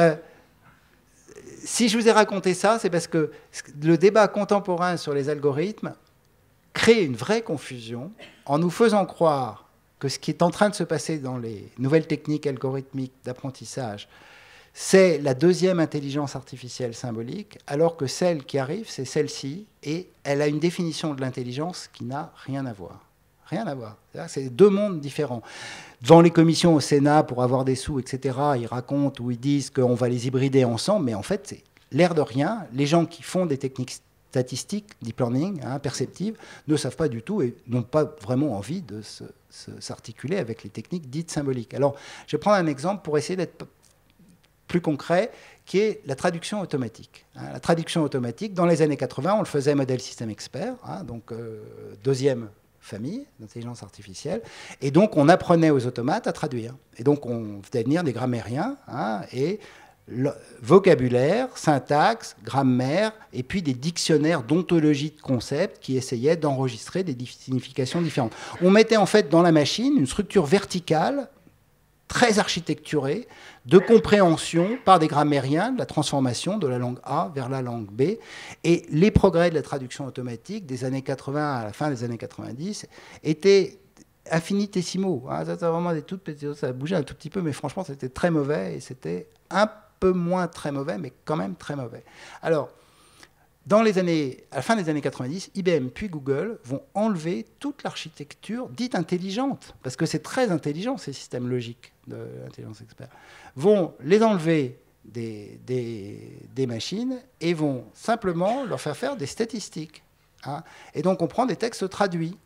si je vous ai raconté ça, c'est parce que le débat contemporain sur les algorithmes crée une vraie confusion en nous faisant croire que ce qui est en train de se passer dans les nouvelles techniques algorithmiques d'apprentissage, c'est la deuxième intelligence artificielle symbolique, alors que celle qui arrive, c'est celle-ci, et elle a une définition de l'intelligence qui n'a rien à voir. Rien à voir. C'est deux mondes différents. Devant les commissions au Sénat, pour avoir des sous, etc., ils racontent ou ils disent qu'on va les hybrider ensemble, mais en fait, c'est l'air de rien. Les gens qui font des techniques statistiques, deep learning, perceptives, ne savent pas du tout et n'ont pas vraiment envie de s'articuler avec les techniques dites symboliques. Alors, je vais prendre un exemple pour essayer d'être plus concret, qui est la traduction automatique. La traduction automatique, dans les années 80, on le faisait modèle système expert, donc deuxième famille d'intelligence artificielle, et donc on apprenait aux automates à traduire. Et donc on faisait venir des grammairiens, et vocabulaire, syntaxe, grammaire, et puis des dictionnaires d'ontologie de concepts qui essayaient d'enregistrer des significations différentes. On mettait en fait dans la machine une structure verticale, très architecturée, de compréhension par des grammairiens de la transformation de la langue A vers la langue B. Et les progrès de la traduction automatique des années 80 à la fin des années 90 étaient infinitésimaux. C'était vraiment des toutes petites, ça bougeait un tout petit peu, mais franchement, c'était très mauvais, et c'était un peu moins très mauvais, mais quand même très mauvais. Alors, à la fin des années 90, IBM puis Google vont enlever toute l'architecture dite intelligente, parce que c'est très intelligent, ces systèmes logiques de l'intelligence expert, vont les enlever des machines et vont simplement leur faire faire des statistiques. Et donc on prend des textes traduits.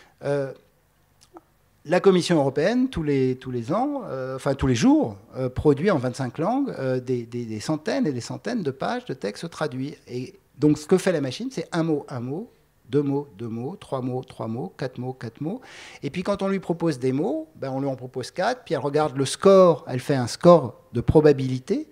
La Commission européenne, tous les ans, tous les jours, produit en 25 langues des centaines et des centaines de pages de textes traduits. Et donc, ce que fait la machine, c'est un mot, deux mots, deux mots, trois mots, quatre mots, quatre mots. Et puis, quand on lui propose des mots, on lui en propose 4, puis elle regarde le score, elle fait un score de probabilité,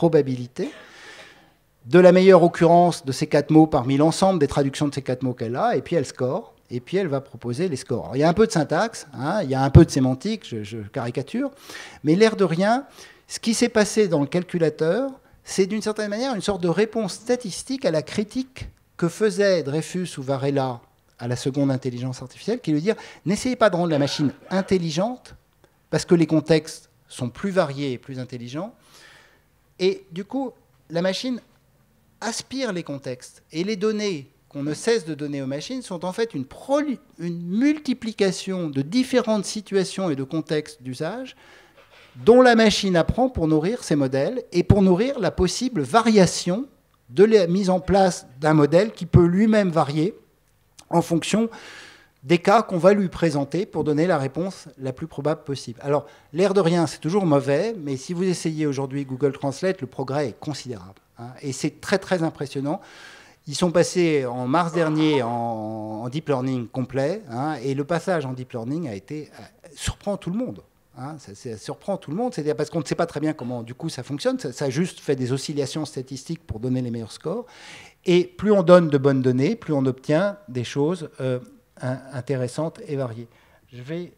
de la meilleure occurrence de ces 4 mots parmi l'ensemble des traductions de ces 4 mots qu'elle a, et puis elle score, et puis elle va proposer les scores. Alors, il y a un peu de syntaxe, il y a un peu de sémantique, je caricature, mais l'air de rien, ce qui s'est passé dans le calculateur, c'est d'une certaine manière une sorte de réponse statistique à la critique que faisait Dreyfus ou Varela à la seconde intelligence artificielle, qui veut dire n'essayez pas de rendre la machine intelligente, parce que les contextes sont plus variés et plus intelligents, et du coup, la machine aspire les contextes, et les données qu'on ne cesse de donner aux machines sont en fait une multiplication de différentes situations et de contextes d'usage dont la machine apprend pour nourrir ses modèles et pour nourrir la possible variation de la mise en place d'un modèle qui peut lui-même varier en fonction des cas qu'on va lui présenter pour donner la réponse la plus probable possible. Alors, l'air de rien, c'est toujours mauvais, mais si vous essayez aujourd'hui Google Translate, le progrès est considérable. Et c'est très, très impressionnant. Ils sont passés en mars dernier en deep learning complet, et le passage en deep learning surprend tout le monde. Ça surprend tout le monde, c'est-à-dire parce qu'on ne sait pas très bien comment du coup ça fonctionne, ça juste fait des oscillations statistiques pour donner les meilleurs scores, et plus on donne de bonnes données, plus on obtient des choses intéressantes et variées. Je vais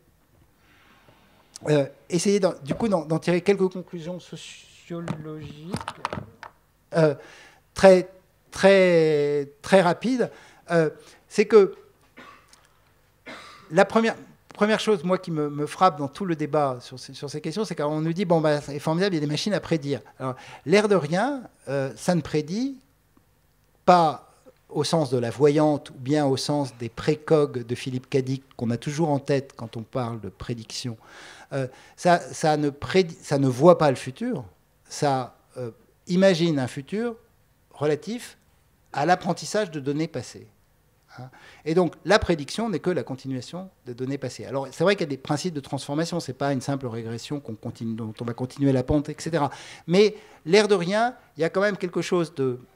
essayer du coup d'en tirer quelques conclusions sociologiques très, très, très rapides. C'est que la première chose, moi, qui me frappe dans tout le débat sur ces questions, c'est qu'on nous dit, c'est formidable, il y a des machines à prédire. Alors, l'air de rien, ça ne prédit pas au sens de la voyante ou bien au sens des précogs de Philippe Cadic qu'on a toujours en tête quand on parle de prédiction. Ça ne voit pas le futur, ça imagine un futur relatif à l'apprentissage de données passées. Et donc, la prédiction n'est que la continuation des données passées. Alors, c'est vrai qu'il y a des principes de transformation, ce n'est pas une simple régression dont on va continuer la pente, etc. Mais, l'air de rien, il y a quand même quelque chose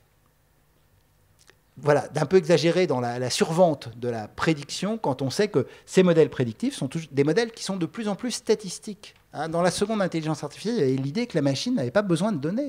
d'un peu exagéré dans la survente de la prédiction, quand on sait que ces modèles prédictifs sont des modèles qui sont de plus en plus statistiques. Dans la seconde intelligence artificielle, il y avait l'idée que la machine n'avait pas besoin de données.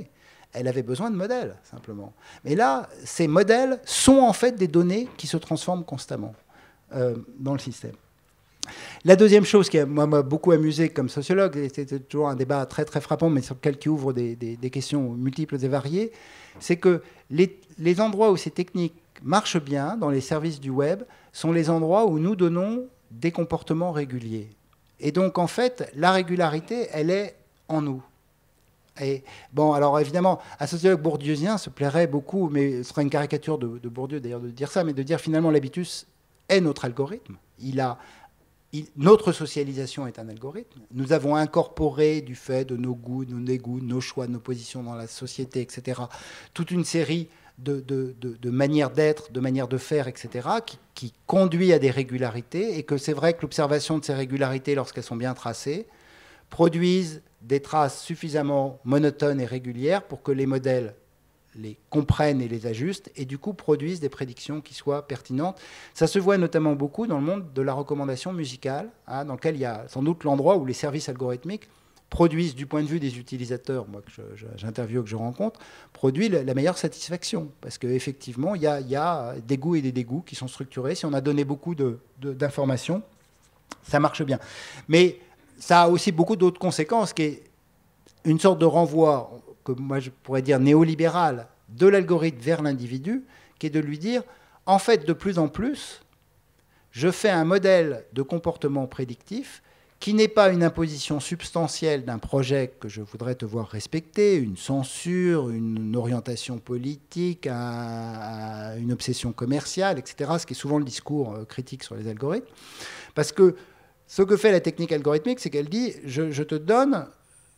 Elle avait besoin de modèles, simplement. Mais là, ces modèles sont en fait des données qui se transforment constamment dans le système. La deuxième chose qui m'a beaucoup amusé comme sociologue, et c'était toujours un débat très, très frappant, mais sur lequel qui ouvre des questions multiples et variées, c'est que les endroits où ces techniques marchent bien, dans les services du web, sont les endroits où nous donnons des comportements réguliers. Et donc, en fait, la régularité, elle est en nous. Et bon, alors évidemment, un sociologue bourdieusien se plairait beaucoup, mais ce serait une caricature de Bourdieu d'ailleurs de dire ça, mais de dire finalement l'habitus est notre algorithme. Notre socialisation est un algorithme. Nous avons incorporé du fait de nos goûts, de nos dégoûts, de nos choix, de nos positions dans la société, etc., toute une série de manières d'être, de manières de faire, etc., qui conduit à des régularités, et que c'est vrai que l'observation de ces régularités, lorsqu'elles sont bien tracées, produisent des traces suffisamment monotones et régulières pour que les modèles les comprennent et les ajustent, et du coup produisent des prédictions qui soient pertinentes. Ça se voit notamment beaucoup dans le monde de la recommandation musicale, hein, dans lequel il y a sans doute l'endroit où les services algorithmiques produisent, du point de vue des utilisateurs, moi que j'interviewe, que je rencontre, produisent la meilleure satisfaction. Parce qu'effectivement, il y a des goûts et des dégoûts qui sont structurés. Si on a donné beaucoup d'informations, ça marche bien. Mais ça a aussi beaucoup d'autres conséquences, qui est une sorte de renvoi, que moi je pourrais dire néolibéral, de l'algorithme vers l'individu, qui est de lui dire, en fait, de plus en plus, je fais un modèle de comportement prédictif qui n'est pas une imposition substantielle d'un projet que je voudrais te voir respecter, une censure, une orientation politique, une obsession commerciale, etc., ce qui est souvent le discours critique sur les algorithmes. Parce que ce que fait la technique algorithmique, c'est qu'elle dit, je te donne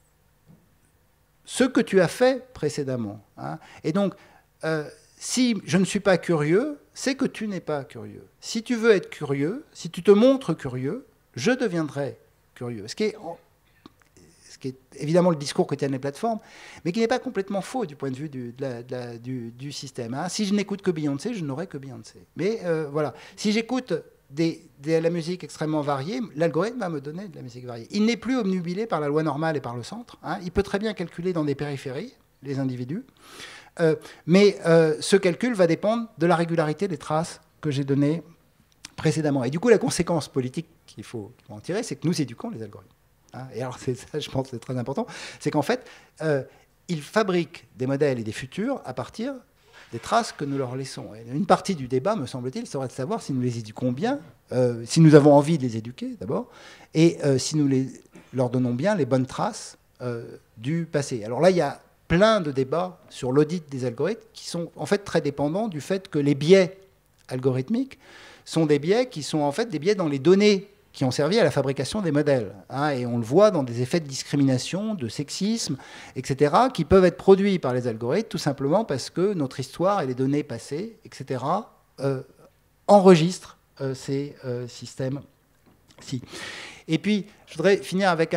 ce que tu as fait précédemment. Hein. Et donc, si je ne suis pas curieux, c'est que tu n'es pas curieux. Si tu veux être curieux, si tu te montres curieux, je deviendrai curieux. Ce qui est évidemment le discours que tiennent les plateformes, mais qui n'est pas complètement faux du point de vue du système. Hein. Si je n'écoute que Beyoncé, je n'aurai que Beyoncé. Mais voilà, si j'écoute de la musique extrêmement variée, l'algorithme va me donner de la musique variée. Il n'est plus obnubilé par la loi normale et par le centre. Hein. Il peut très bien calculer dans des périphéries les individus, mais ce calcul va dépendre de la régularité des traces que j'ai données précédemment. Et du coup, la conséquence politique qu'il faut en tirer, c'est que nous éduquons les algorithmes. Hein. Et alors, ça, je pense que c'est très important, c'est qu'en fait, ils fabriquent des modèles et des futurs à partir des traces que nous leur laissons. Et une partie du débat, me semble-t-il, serait de savoir si nous les éduquons bien, si nous avons envie de les éduquer d'abord, et si nous leur donnons bien les bonnes traces du passé. Alors là, il y a plein de débats sur l'audit des algorithmes qui sont en fait très dépendants du fait que les biais algorithmiques sont des biais qui sont en fait des biais dans les données qui ont servi à la fabrication des modèles. Hein, et on le voit dans des effets de discrimination, de sexisme, etc., qui peuvent être produits par les algorithmes tout simplement parce que notre histoire et les données passées, etc., enregistrent ces systèmes-ci. Et puis, je voudrais finir avec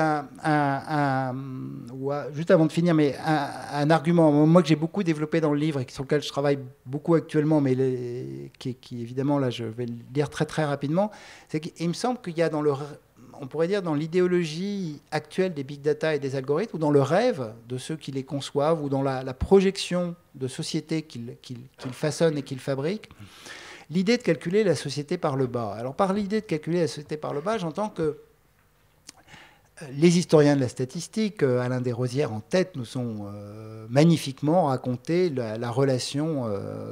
juste avant de finir, mais un argument, moi que j'ai beaucoup développé dans le livre et sur lequel je travaille beaucoup actuellement, mais qui évidemment, là, je vais le dire très très rapidement, c'est qu'il me semble qu'il y a on pourrait dire dans l'idéologie actuelle des big data et des algorithmes, ou dans le rêve de ceux qui les conçoivent, ou dans la projection de société qu'ils façonnent et qu'ils fabriquent, l'idée de calculer la société par le bas. Alors par l'idée de calculer la société par le bas, j'entends que les historiens de la statistique, Alain Desrosières en tête, nous ont magnifiquement raconté la relation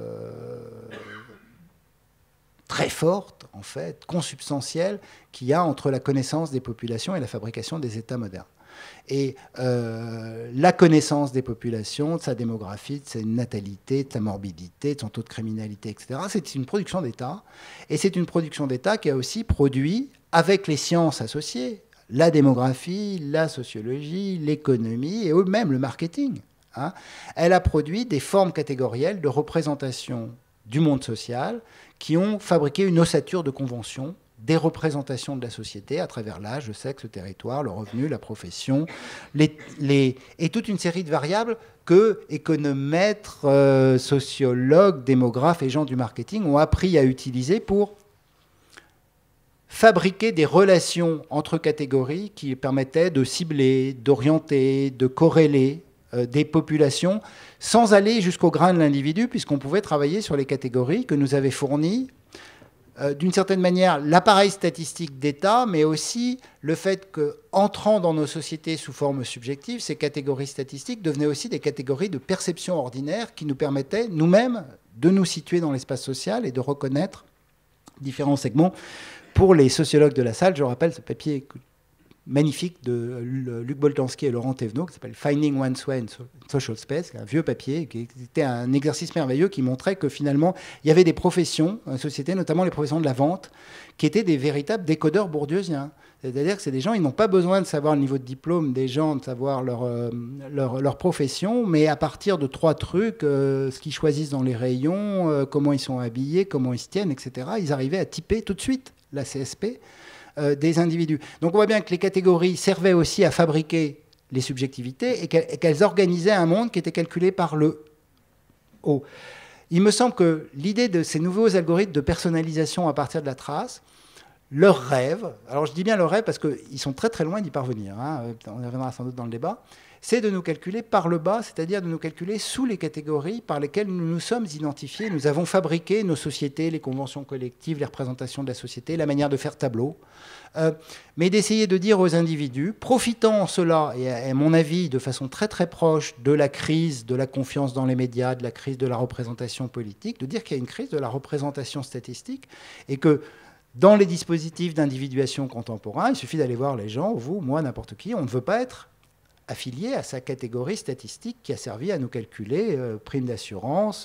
très forte, en fait, consubstantielle, qu'il y a entre la connaissance des populations et la fabrication des États modernes. Et la connaissance des populations, de sa démographie, de sa natalité, de sa morbidité, de son taux de criminalité, etc., c'est une production d'État. Et c'est une production d'État qui a aussi produit, avec les sciences associées, la démographie, la sociologie, l'économie et même le marketing. Hein. Elle a produit des formes catégorielles de représentation du monde social qui ont fabriqué une ossature de conventions des représentations de la société à travers l'âge, le sexe, le territoire, le revenu, la profession, et toute une série de variables que économètres, sociologues, démographes et gens du marketing ont appris à utiliser pour fabriquer des relations entre catégories qui permettaient de cibler, d'orienter, de corréler des populations sans aller jusqu'au grain de l'individu, puisqu'on pouvait travailler sur les catégories que nous avait fournies d'une certaine manière l'appareil statistique d'État, mais aussi le fait qu'entrant dans nos sociétés sous forme subjective, ces catégories statistiques devenaient aussi des catégories de perception ordinaire qui nous permettaient nous-mêmes de nous situer dans l'espace social et de reconnaître différents segments. Pour les sociologues de la salle, je rappelle ce papier magnifique de Luc Boltanski et Laurent Thévenot, qui s'appelle Finding One's Way in Social Space, un vieux papier, qui était un exercice merveilleux qui montrait que finalement, il y avait des professions en société, notamment les professions de la vente, qui étaient des véritables décodeurs bourdieusiens. C'est-à-dire que c'est des gens, ils n'ont pas besoin de savoir le niveau de diplôme des gens, de savoir leur profession, mais à partir de 3 trucs, ce qu'ils choisissent dans les rayons, comment ils sont habillés, comment ils se tiennent, etc., ils arrivaient à typer tout de suite la CSP des individus. Donc on voit bien que les catégories servaient aussi à fabriquer les subjectivités et qu'elles organisaient un monde qui était calculé par le haut. Il me semble que l'idée de ces nouveaux algorithmes de personnalisation à partir de la trace, leur rêve, alors je dis bien leur rêve parce qu'ils sont très très loin d'y parvenir, hein, on y reviendra sans doute dans le débat, c'est de nous calculer par le bas, c'est-à-dire de nous calculer sous les catégories par lesquelles nous nous sommes identifiés. Nous avons fabriqué nos sociétés, les conventions collectives, les représentations de la société, la manière de faire tableau. Mais d'essayer de dire aux individus, profitant en cela, et à mon avis de façon très très proche de la crise de la confiance dans les médias, de la crise de la représentation politique, de dire qu'il y a une crise de la représentation statistique et que dans les dispositifs d'individuation contemporains, il suffit d'aller voir les gens, vous, moi, n'importe qui, on ne veut pas être affilié à sa catégorie statistique qui a servi à nous calculer prime d'assurance,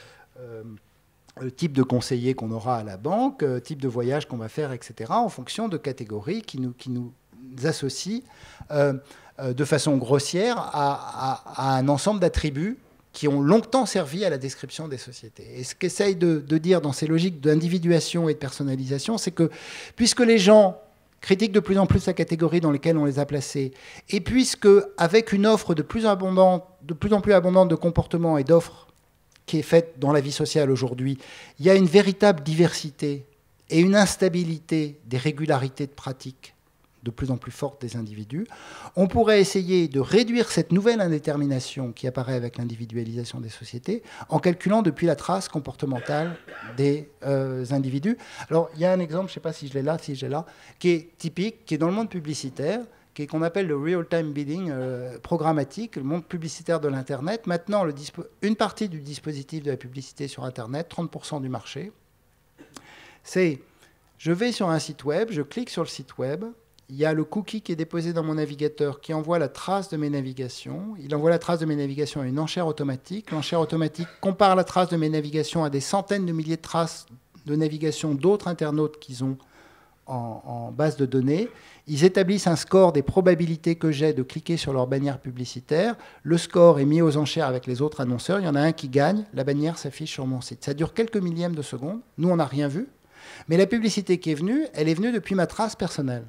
type de conseiller qu'on aura à la banque, type de voyage qu'on va faire, etc., en fonction de catégories qui nous associent de façon grossière à un ensemble d'attributs qui ont longtemps servi à la description des sociétés. Et ce qu'essaye de dire dans ces logiques d'individuation et de personnalisation, c'est que puisque les gens critiquent de plus en plus la catégorie dans laquelle on les a placés, et puisque, avec une offre de plus en plus abondante de comportements et d'offres qui est faite dans la vie sociale aujourd'hui, il y a une véritable diversité et une instabilité des régularités de pratique de plus en plus forte des individus, on pourrait essayer de réduire cette nouvelle indétermination qui apparaît avec l'individualisation des sociétés en calculant depuis la trace comportementale des individus. Alors, il y a un exemple, je ne sais pas si je l'ai là, qui est typique, qui est dans le monde publicitaire, qu'on appelle le real-time bidding programmatique, le monde publicitaire de l'Internet. Maintenant, une partie du dispositif de la publicité sur Internet, 30% du marché, c'est je vais sur un site web, je clique sur le site web, il y a le cookie qui est déposé dans mon navigateur qui envoie la trace de mes navigations. Il envoie la trace de mes navigations à une enchère automatique. L'enchère automatique compare la trace de mes navigations à des centaines de milliers de traces de navigation d'autres internautes qu'ils ont en base de données. Ils établissent un score des probabilités que j'ai de cliquer sur leur bannière publicitaire. Le score est mis aux enchères avec les autres annonceurs. Il y en a un qui gagne. La bannière s'affiche sur mon site. Ça dure quelques millièmes de secondes. Nous, on n'a rien vu. Mais la publicité qui est venue, elle est venue depuis ma trace personnelle.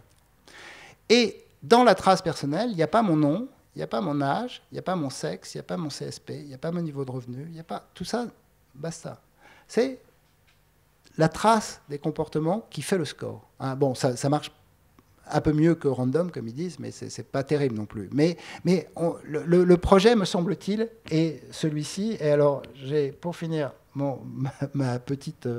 Et dans la trace personnelle, il n'y a pas mon nom, il n'y a pas mon âge, il n'y a pas mon sexe, il n'y a pas mon CSP, il n'y a pas mon niveau de revenu, il n'y a pas... Tout ça, basta. C'est la trace des comportements qui fait le score. Hein, bon, ça marche un peu mieux que random, comme ils disent, mais ce n'est pas terrible non plus. Mais le projet, me semble-t-il, est celui-ci. Et alors, j'ai, pour finir, ma petite...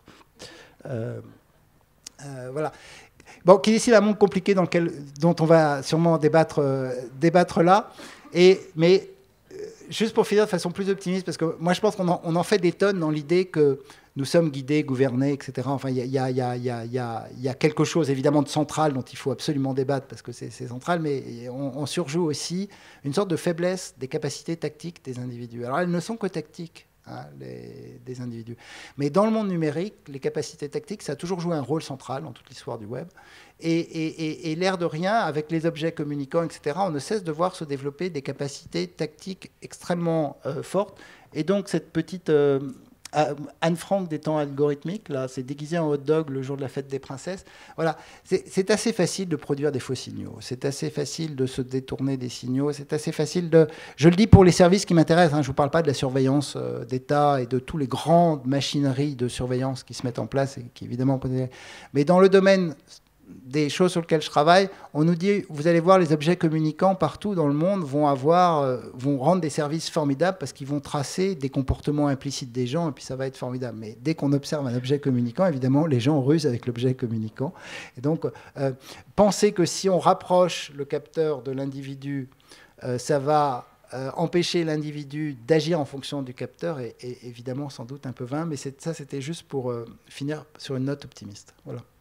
voilà. Bon, qui est ici un monde compliqué dont on va sûrement débattre là. Mais juste pour finir de façon plus optimiste, parce que moi je pense qu'on en fait des tonnes dans l'idée que nous sommes guidés, gouvernés, etc. Enfin, il y a quelque chose évidemment de central dont il faut absolument débattre parce que c'est central, mais on surjoue aussi une sorte de faiblesse des capacités tactiques des individus. Alors elles ne sont que tactiques. Hein, des individus. Mais dans le monde numérique, les capacités tactiques, ça a toujours joué un rôle central dans toute l'histoire du web. Et l'air de rien, avec les objets communicants, etc., on ne cesse de voir se développer des capacités tactiques extrêmement fortes. Et donc, cette petite Anne Frank des temps algorithmiques, là, c'est déguisé en hot dog le jour de la fête des princesses. Voilà, c'est assez facile de produire des faux signaux. C'est assez facile de se détourner des signaux. C'est assez facile de... Je le dis pour les services qui m'intéressent. Hein, je ne vous parle pas de la surveillance d'État et de toutes les grandes machineries de surveillance qui se mettent en place et qui, évidemment... Mais dans le domaine des choses sur lesquelles je travaille, on nous dit, vous allez voir, les objets communicants partout dans le monde vont rendre des services formidables parce qu'ils vont tracer des comportements implicites des gens et puis ça va être formidable. Mais dès qu'on observe un objet communicant, évidemment, les gens rusent avec l'objet communicant. Et donc, penser que si on rapproche le capteur de l'individu, ça va empêcher l'individu d'agir en fonction du capteur est évidemment sans doute un peu vain, mais ça, c'était juste pour finir sur une note optimiste. Voilà.